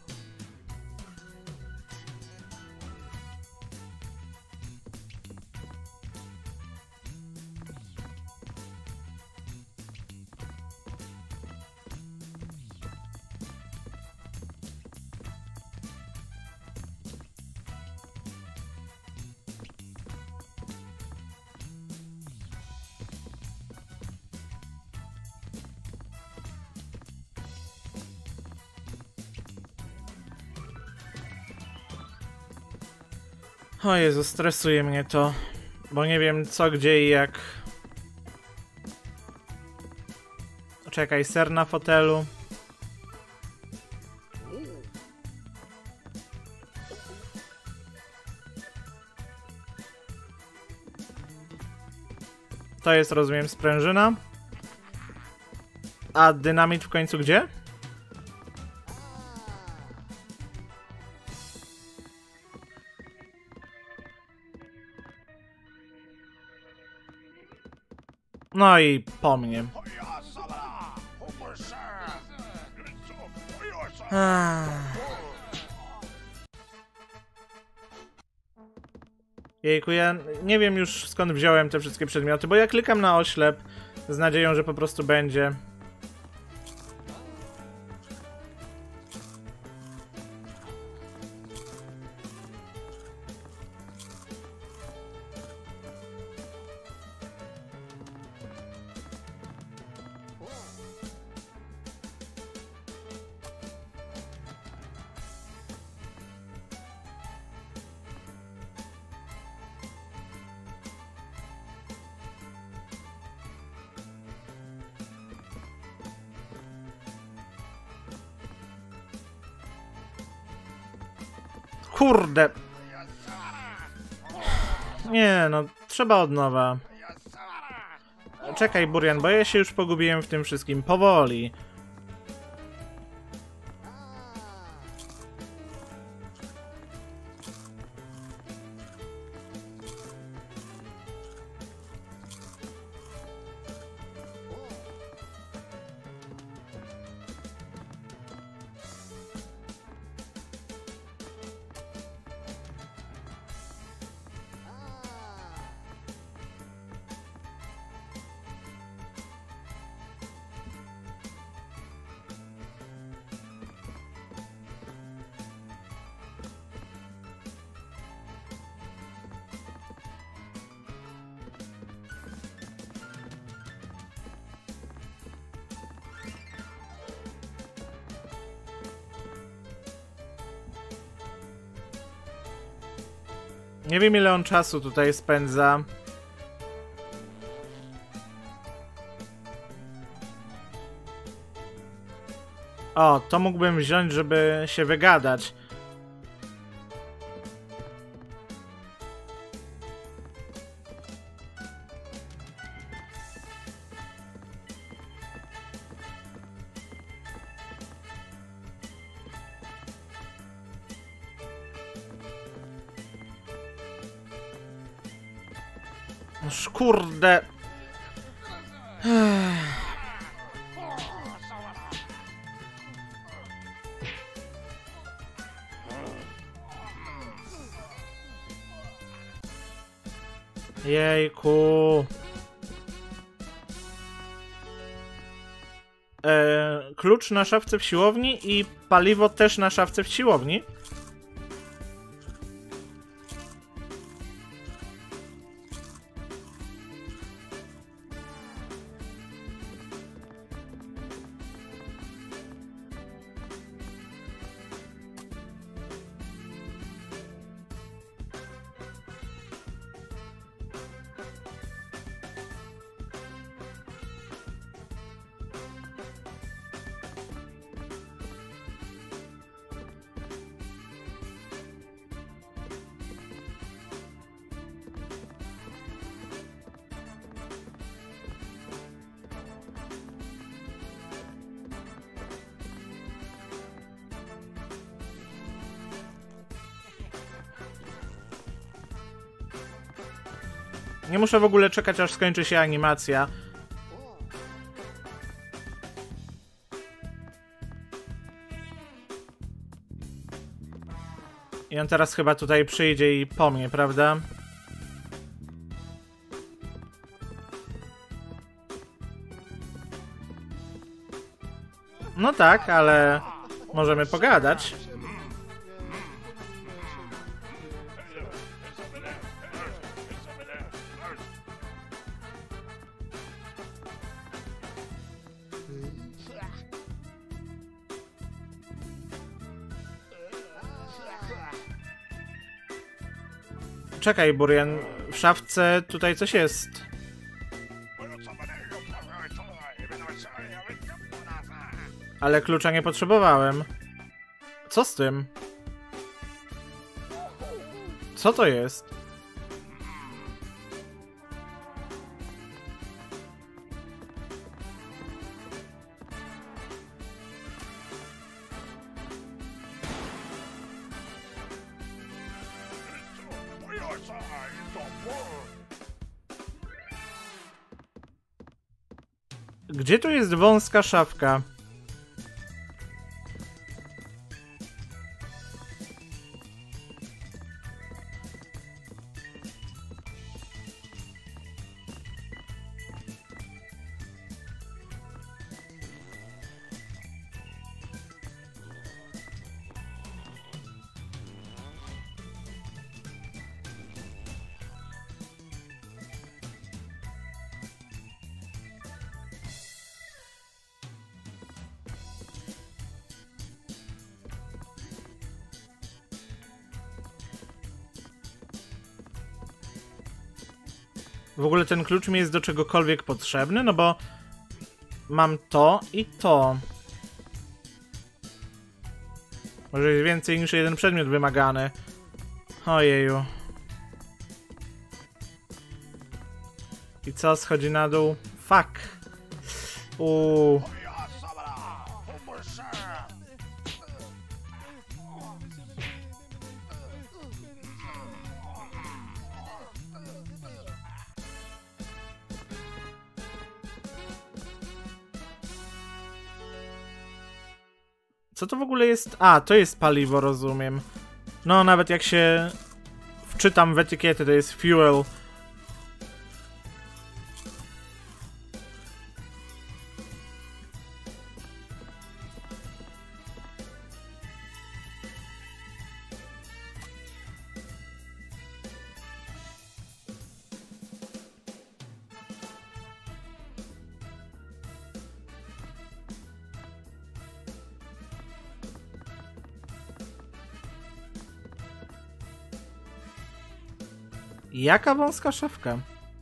O Jezu, stresuje mnie to, bo nie wiem co, gdzie i jak. Czekaj, ser na fotelu. To jest, rozumiem, sprężyna. A dynamit w końcu gdzie? No i po mnie. Jejku, ja nie wiem już skąd wziąłem te wszystkie przedmioty, bo ja klikam na oślep z nadzieją, że po prostu będzie. Kurde. Nie no, trzeba od nowa. Czekaj, Burian, bo ja się już pogubiłem w tym wszystkim. Powoli. Nie wiem, ile on czasu tutaj spędza. O, to mógłbym wziąć, żeby się wygadać. Noż kurde. Jejku. E, klucz na szafce w siłowni i paliwo też na szafce w siłowni. Nie muszę w ogóle czekać, aż skończy się animacja. I on teraz chyba tutaj przyjdzie i po mnie, prawda? No tak, ale możemy pogadać. Czekaj, Burian, w szafce tutaj coś jest. Ale klucza nie potrzebowałem. Co z tym? Co to jest? Gdzie tu jest wąska szafka? W ogóle ten klucz mi jest do czegokolwiek potrzebny, no bo mam to i to. Może jest więcej niż jeden przedmiot wymagany. Ojeju. I co? Schodzi na dół? Fuck. Uuu. Co to w ogóle jest? A, to jest paliwo, rozumiem. No, nawet jak się wczytam w etykietę, to jest fuel. Jaka wąska szafka?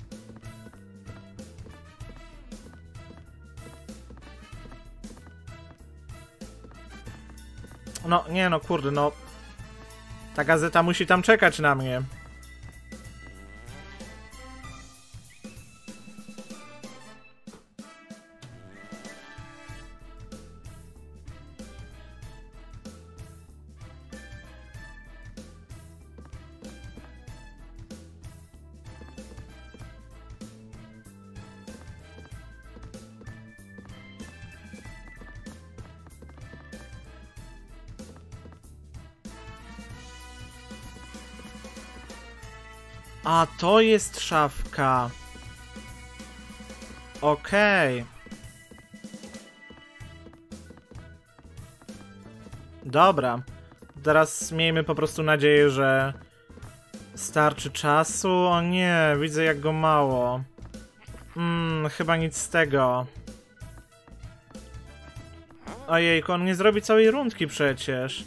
No, nie no, kurde, no. Ta gazeta musi tam czekać na mnie. A, to jest szafka. Okej. Okay. Dobra. Teraz miejmy po prostu nadzieję, że starczy czasu. O nie, widzę jak go mało. Hmm, chyba nic z tego. Ojejku, on nie zrobi całej rundki przecież.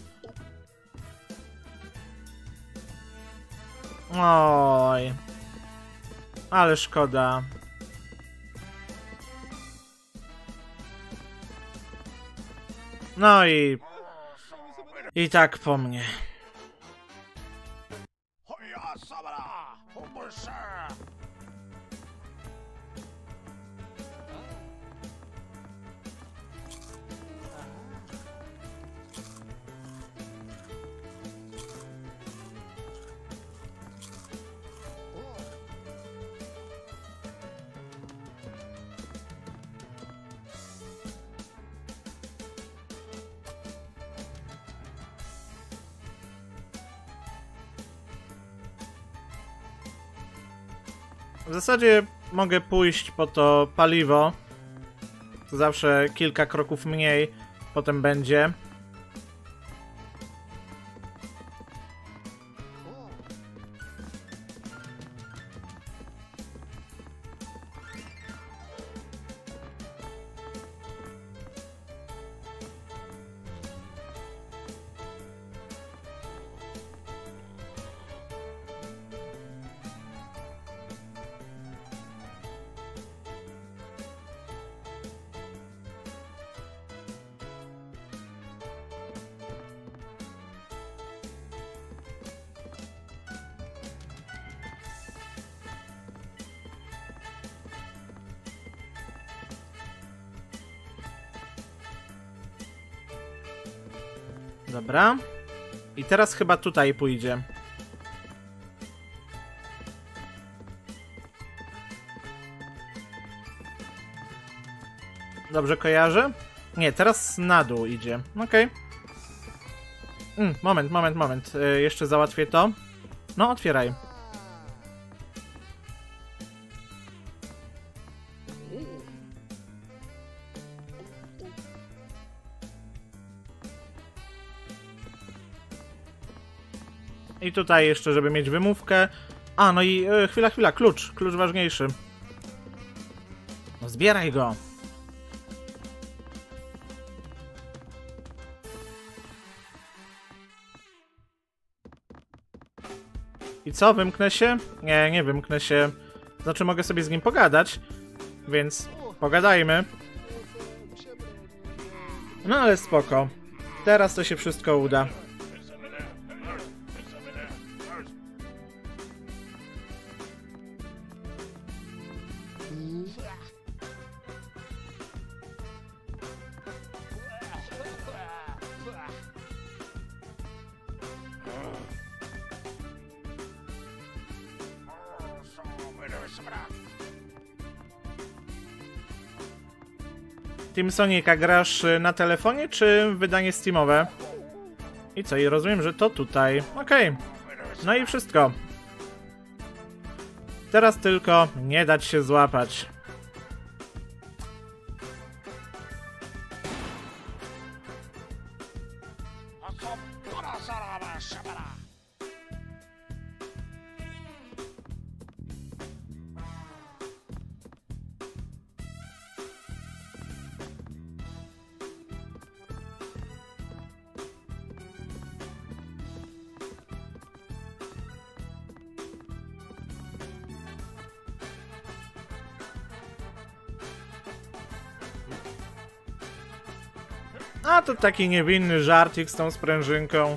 Oj. Ale szkoda. No i... I tak po mnie. W zasadzie mogę pójść po to paliwo. To zawsze kilka kroków mniej potem będzie. Dobra. I teraz chyba tutaj pójdzie. Dobrze kojarzę? Nie, teraz na dół idzie. Okej. Okay. Mm, moment, moment, moment. Yy, jeszcze załatwię to. No, otwieraj. I tutaj jeszcze, żeby mieć wymówkę. A, no i yy, chwila, chwila, klucz. Klucz ważniejszy. No zbieraj go. I co, wymknę się? Nie, nie wymknę się. Znaczy mogę sobie z nim pogadać, więc pogadajmy. No ale spoko. Teraz to się wszystko uda. Team Sonika grasz na telefonie, czy wydanie Steamowe? I co? I rozumiem, że to tutaj. Okej. Okay. No i wszystko. Teraz tylko nie dać się złapać. A to taki niewinny żarcik z tą sprężynką.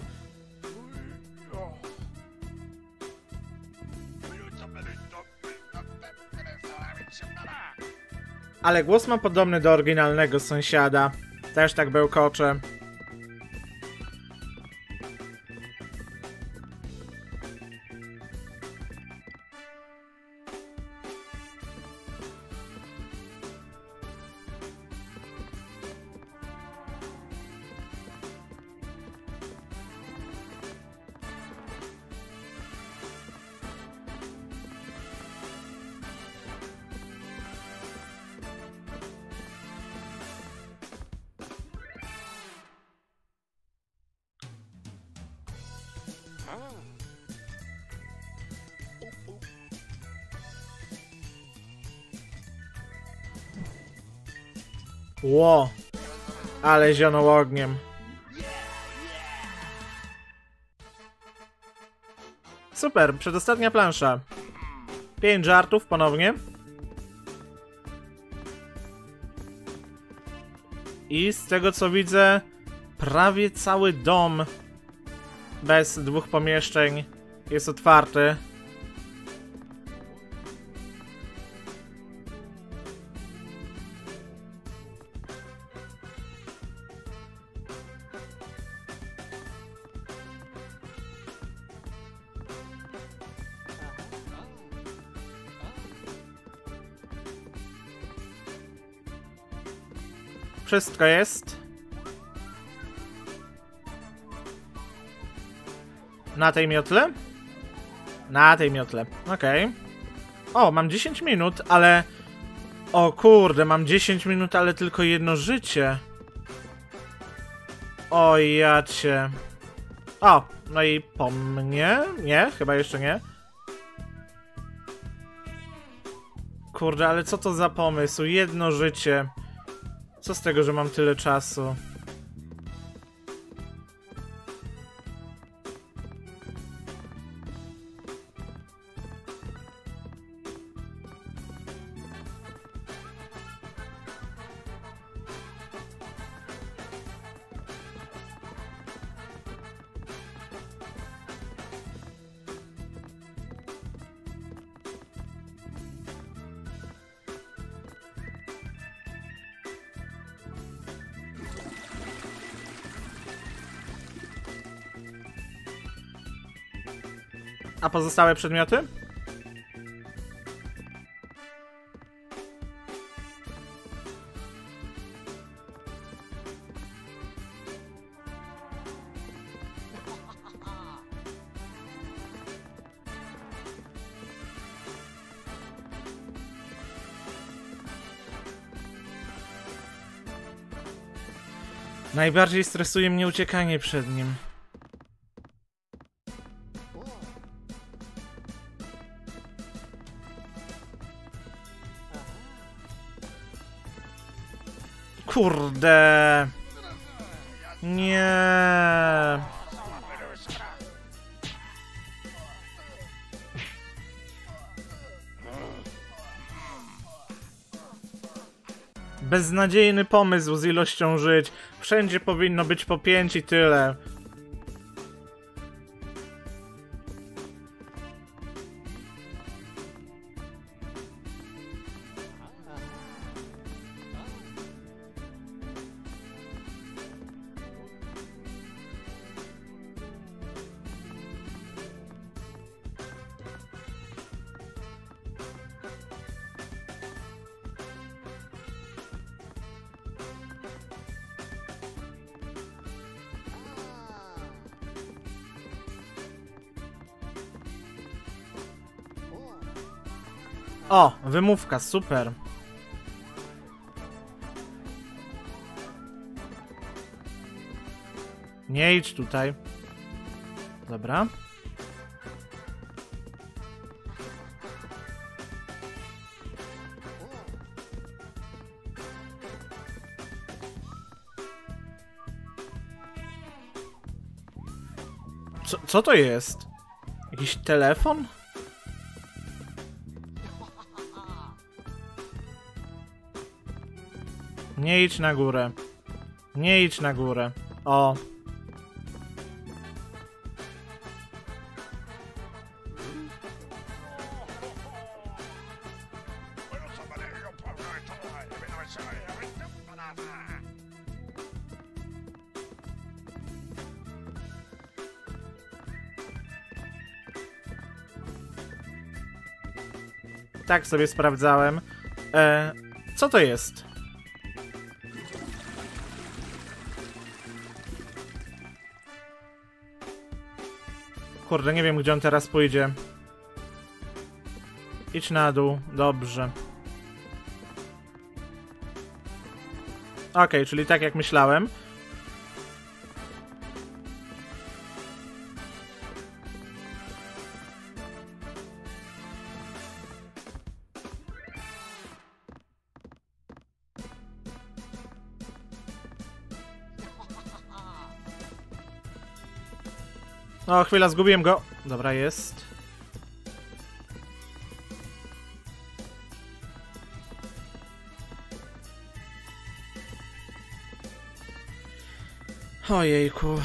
Ale głos ma podobny do oryginalnego sąsiada. Też tak bełkocze. Ło, ale zionął ogniem. Super, przedostatnia plansza. Pięć żartów ponownie. I z tego co widzę, prawie cały dom bez dwóch pomieszczeń jest otwarty. Wszystko jest. Na tej miotle? Na tej miotle, okej. Okay. O, mam dziesięć minut, ale... O kurde, mam dziesięć minut, ale tylko jedno życie. O jacie. O, no i po mnie? Nie, chyba jeszcze nie. Kurde, ale co to za pomysł? Jedno życie. Co z tego, że mam tyle czasu? A pozostałe przedmioty? Najbardziej stresuje mnie uciekanie przed nim. Kurde. Nie. Beznadziejny pomysł z ilością żyć. Wszędzie powinno być po pięć i tyle. O, wymówka, super. Nie idź tutaj. Dobra. Co, co to jest? Jakiś telefon? Nie idź na górę. Nie idź na górę. O. Tak sobie sprawdzałem. E, co to jest? Kurde, nie wiem, gdzie on teraz pójdzie. Idź na dół. Dobrze. Okej, okay, czyli tak jak myślałem. O, chwila, zgubiłem go. Dobra, jest. Ojejku.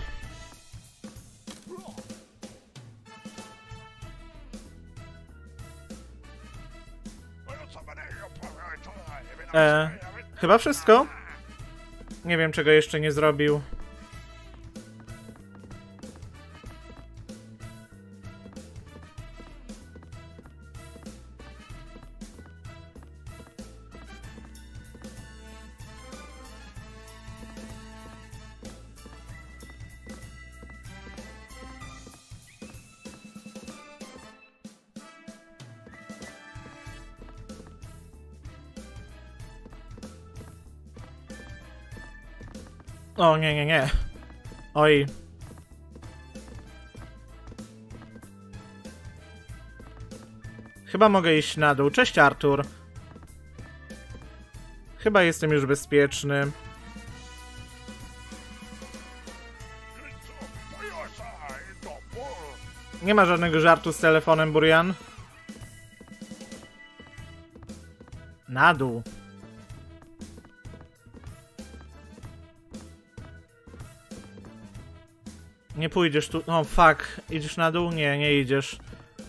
E, chyba wszystko? Nie wiem, czego jeszcze nie zrobił. O, nie, nie, nie. Oj. Chyba mogę iść na dół. Cześć, Artur. Chyba jestem już bezpieczny. Nie ma żadnego żartu z telefonem, Burian. Na dół. Nie pójdziesz tu... O, fuck. Idziesz na dół? Nie, nie idziesz.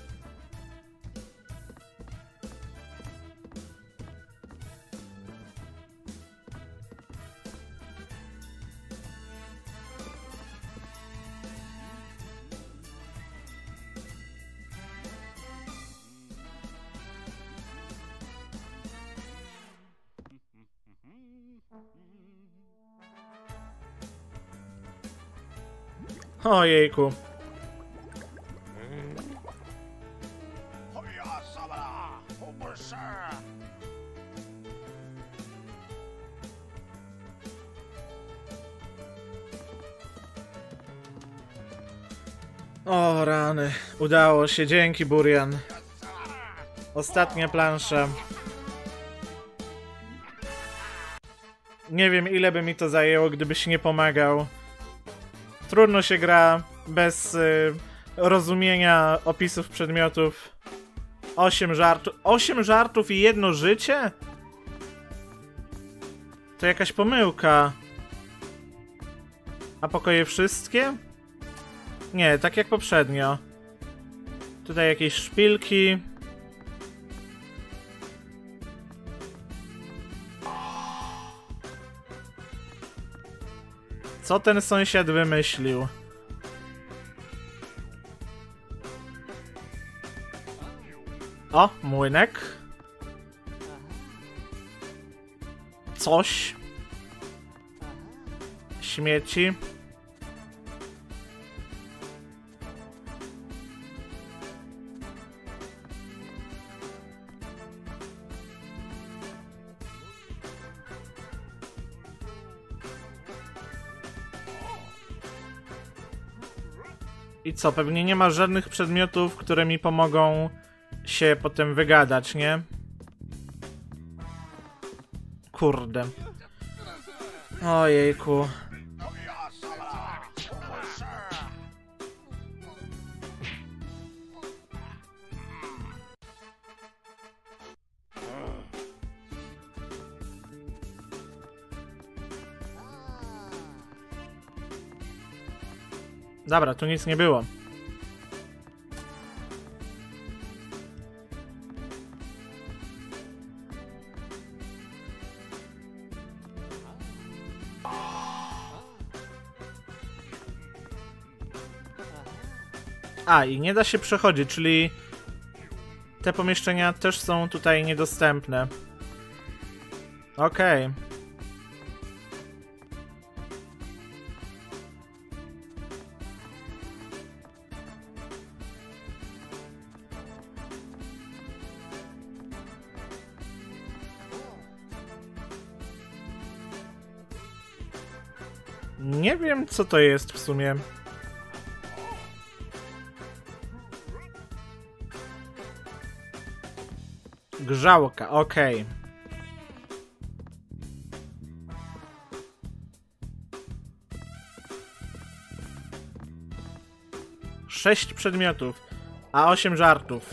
Ojejku. O rany, udało się, dzięki, Burian. Ostatnia plansza. Nie wiem, ile by mi to zajęło, gdybyś nie pomagał. Trudno się gra bez y, rozumienia opisów przedmiotów. Osiem żartów. Osiem żartów i jedno życie? To jakaś pomyłka. A pokoje wszystkie? Nie, tak jak poprzednio. Tutaj jakieś szpilki. Co ten sąsiad wymyślił? O, młynek. Coś. Śmieci. I co, pewnie nie ma żadnych przedmiotów, które mi pomogą się potem wygadać, nie? Kurde. Ojejku. Dobra, tu nic nie było. A, i nie da się przechodzić, czyli te pomieszczenia też są tutaj niedostępne. Okej. Okay. Nie wiem, co to jest w sumie. Grzałka, okej. Okay. Sześć przedmiotów, a osiem żartów.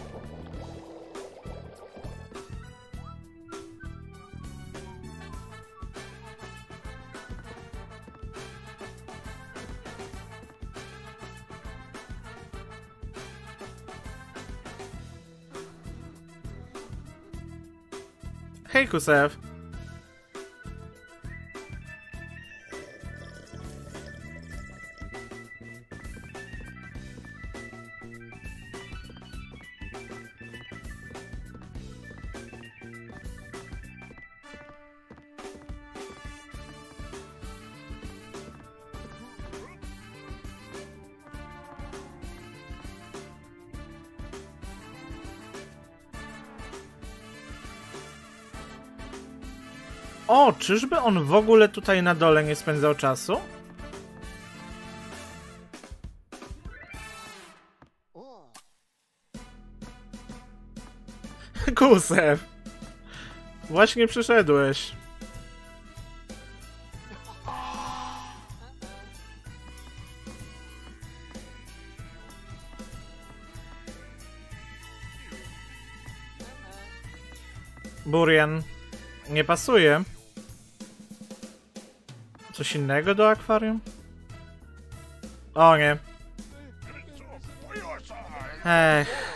Hej, Kusew. O, czyżby on w ogóle tutaj na dole nie spędzał czasu? Kusew. Właśnie przyszedłeś. Burian. Nie pasuje. Coś innego do akwarium? O nie. Ech.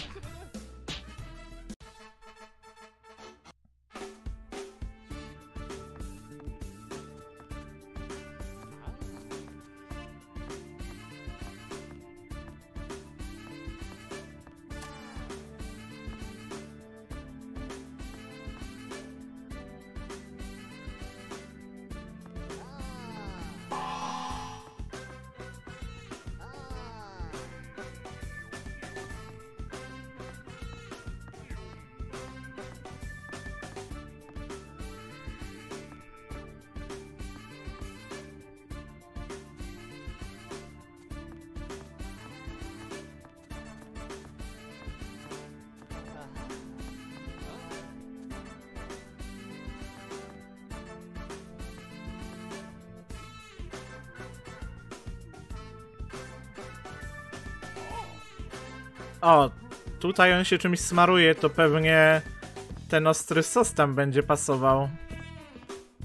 O, tutaj on się czymś smaruje, to pewnie ten ostry sos tam będzie pasował.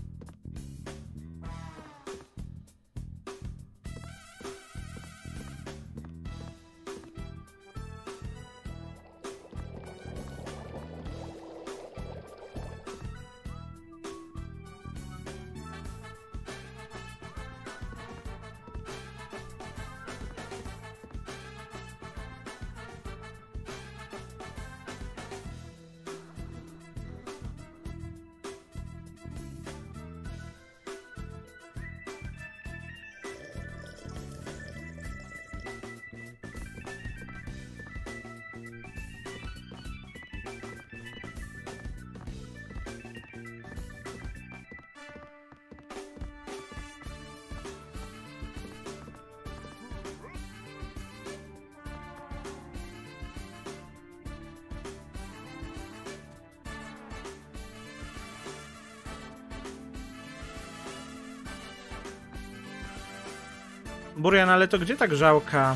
Burian, ale to gdzie ta grzałka?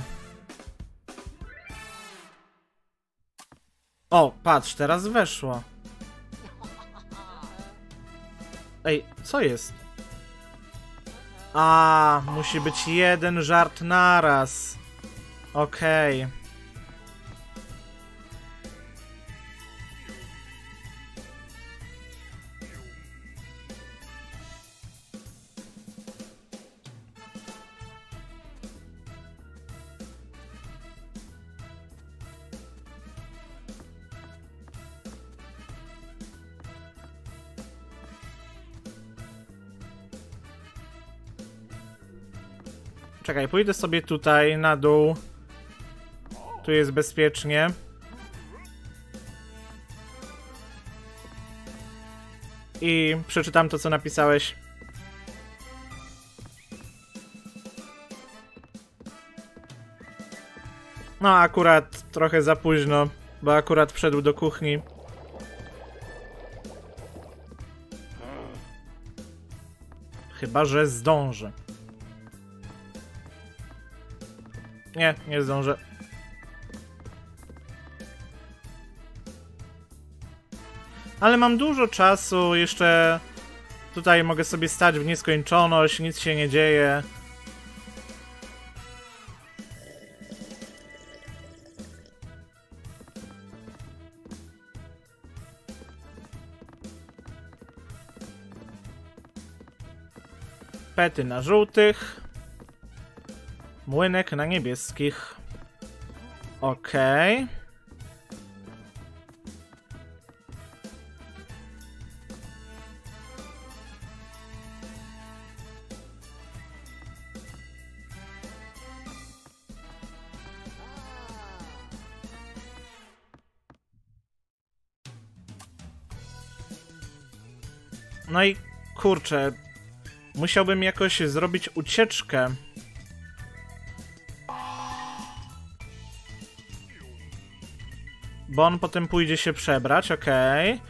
O, patrz, teraz weszło. Ej, co jest? A, musi być jeden żart naraz. Okej. Okay. Czekaj, pójdę sobie tutaj na dół. Tu jest bezpiecznie. I przeczytam to, co napisałeś. No, akurat trochę za późno, bo akurat wszedł do kuchni. Chyba że zdążę. Nie, nie zdążę. Ale mam dużo czasu, jeszcze tutaj mogę sobie stać w nieskończoność, nic się nie dzieje. Pety na żółtych. Młynek na niebieskich. Okej. Okay. No i kurczę, musiałbym jakoś zrobić ucieczkę. Bo on potem pójdzie się przebrać, okej. Okay.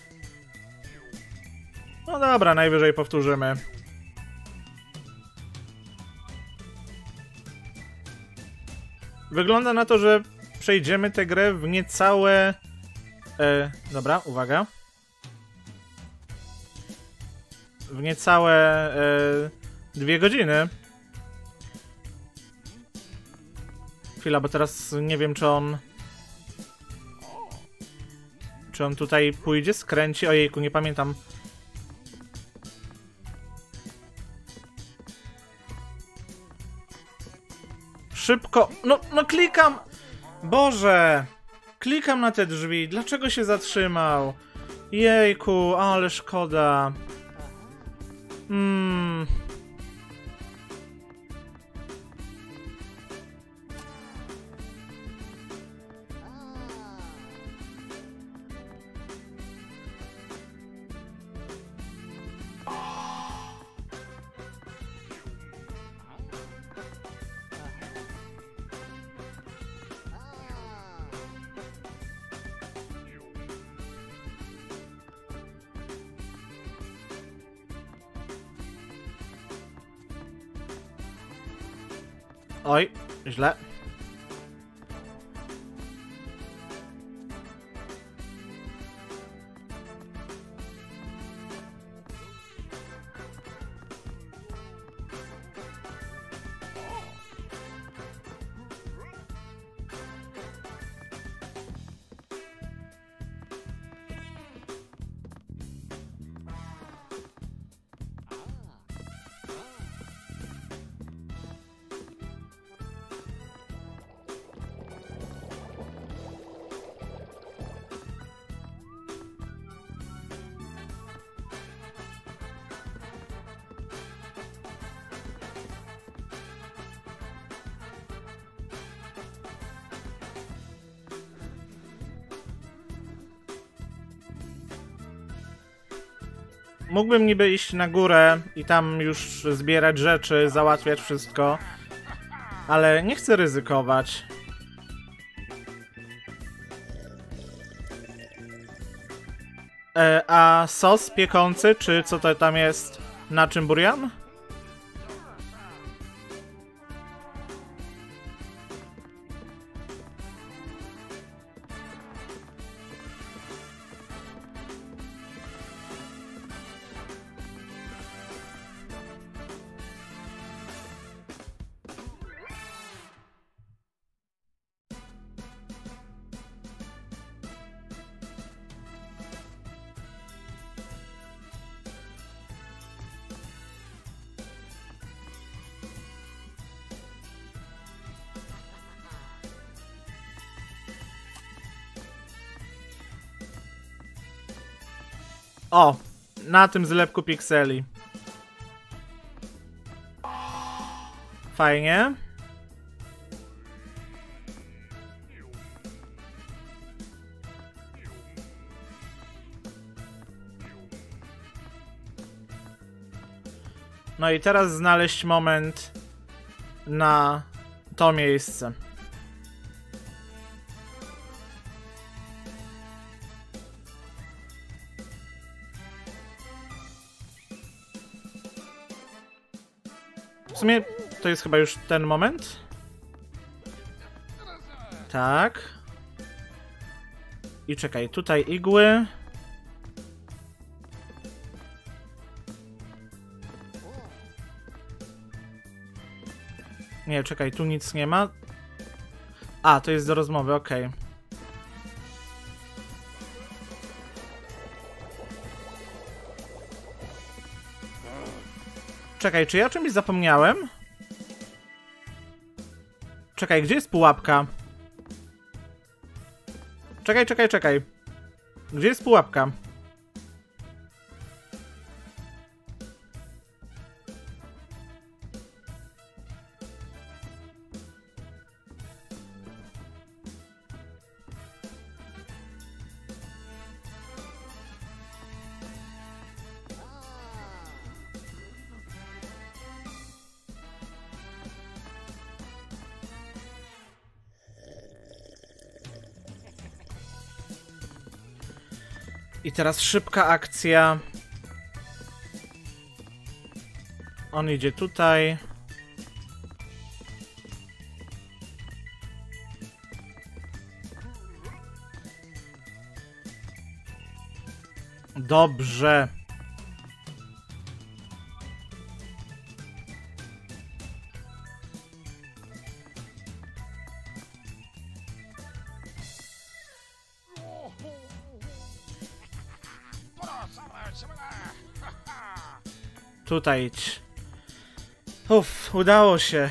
No dobra, najwyżej powtórzymy. Wygląda na to, że przejdziemy tę grę w niecałe... E, dobra, uwaga. W niecałe e, dwie godziny. Chwila, bo teraz nie wiem, czy on... Czy on tutaj pójdzie, skręci? Ojejku, nie pamiętam. Szybko! No, no klikam! Boże! Klikam na te drzwi. Dlaczego się zatrzymał? Jejku, ale szkoda. Hmm... Oj, źle. mógłbym niby iść na górę i tam już zbierać rzeczy, załatwiać wszystko, ale nie chcę ryzykować. E, a sos piekący, czy co to tam jest? Na czym burian? O, na tym zlepku pikseli. Fajnie. No i teraz znaleźć moment na to miejsce. W sumie to jest chyba już ten moment. Tak. I czekaj, tutaj igły. Nie, czekaj, tu nic nie ma. A, to jest do rozmowy, okej. Okay. Czekaj, czy ja o czymś zapomniałem? Czekaj, gdzie jest pułapka? Czekaj, czekaj, czekaj. Gdzie jest pułapka? I teraz szybka akcja. On idzie tutaj. Dobrze. Tutaj idź. Uff, udało się.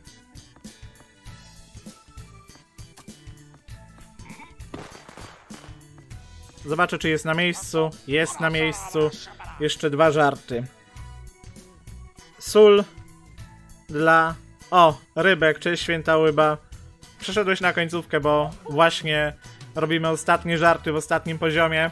Zobaczę, czy jest na miejscu. Jest na miejscu. Jeszcze dwa żarty. Sól dla... O, rybek, cześć święta łyba. Przeszedłeś na końcówkę, bo właśnie robimy ostatnie żarty w ostatnim poziomie.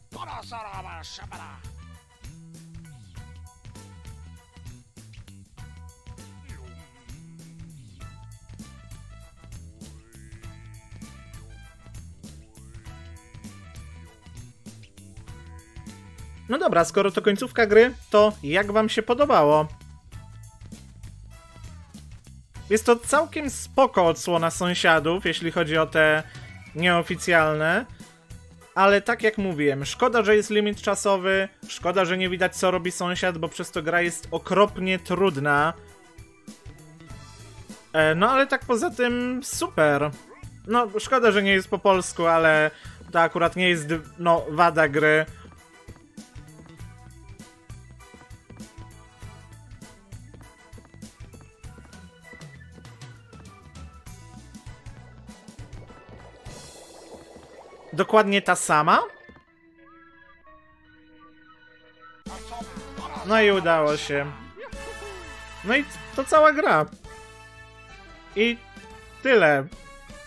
No dobra, skoro to końcówka gry, to jak wam się podobało? Jest to całkiem spoko odsłona sąsiadów, jeśli chodzi o te nieoficjalne. Ale tak jak mówiłem, szkoda, że jest limit czasowy, szkoda, że nie widać co robi sąsiad, bo przez to gra jest okropnie trudna. E, no ale tak poza tym super. No szkoda, że nie jest po polsku, ale to akurat nie jest, no, wada gry. Dokładnie ta sama. No i udało się. No i to cała gra. I tyle.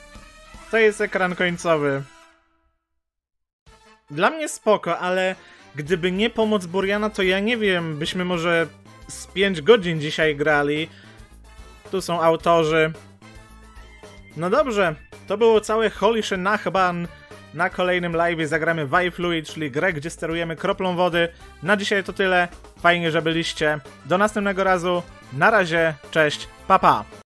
To jest ekran końcowy. Dla mnie spoko, ale Gdyby nie pomoc Buriana, to ja nie wiem, byśmy może z pięć godzin dzisiaj grali. Tu są autorzy. No dobrze, to było całe Holische Nachbarn. Na kolejnym live zagramy Wi-Fluid, czyli grę, gdzie sterujemy kroplą wody. Na dzisiaj to tyle. Fajnie, że byliście. Do następnego razu. Na razie, cześć, pa pa!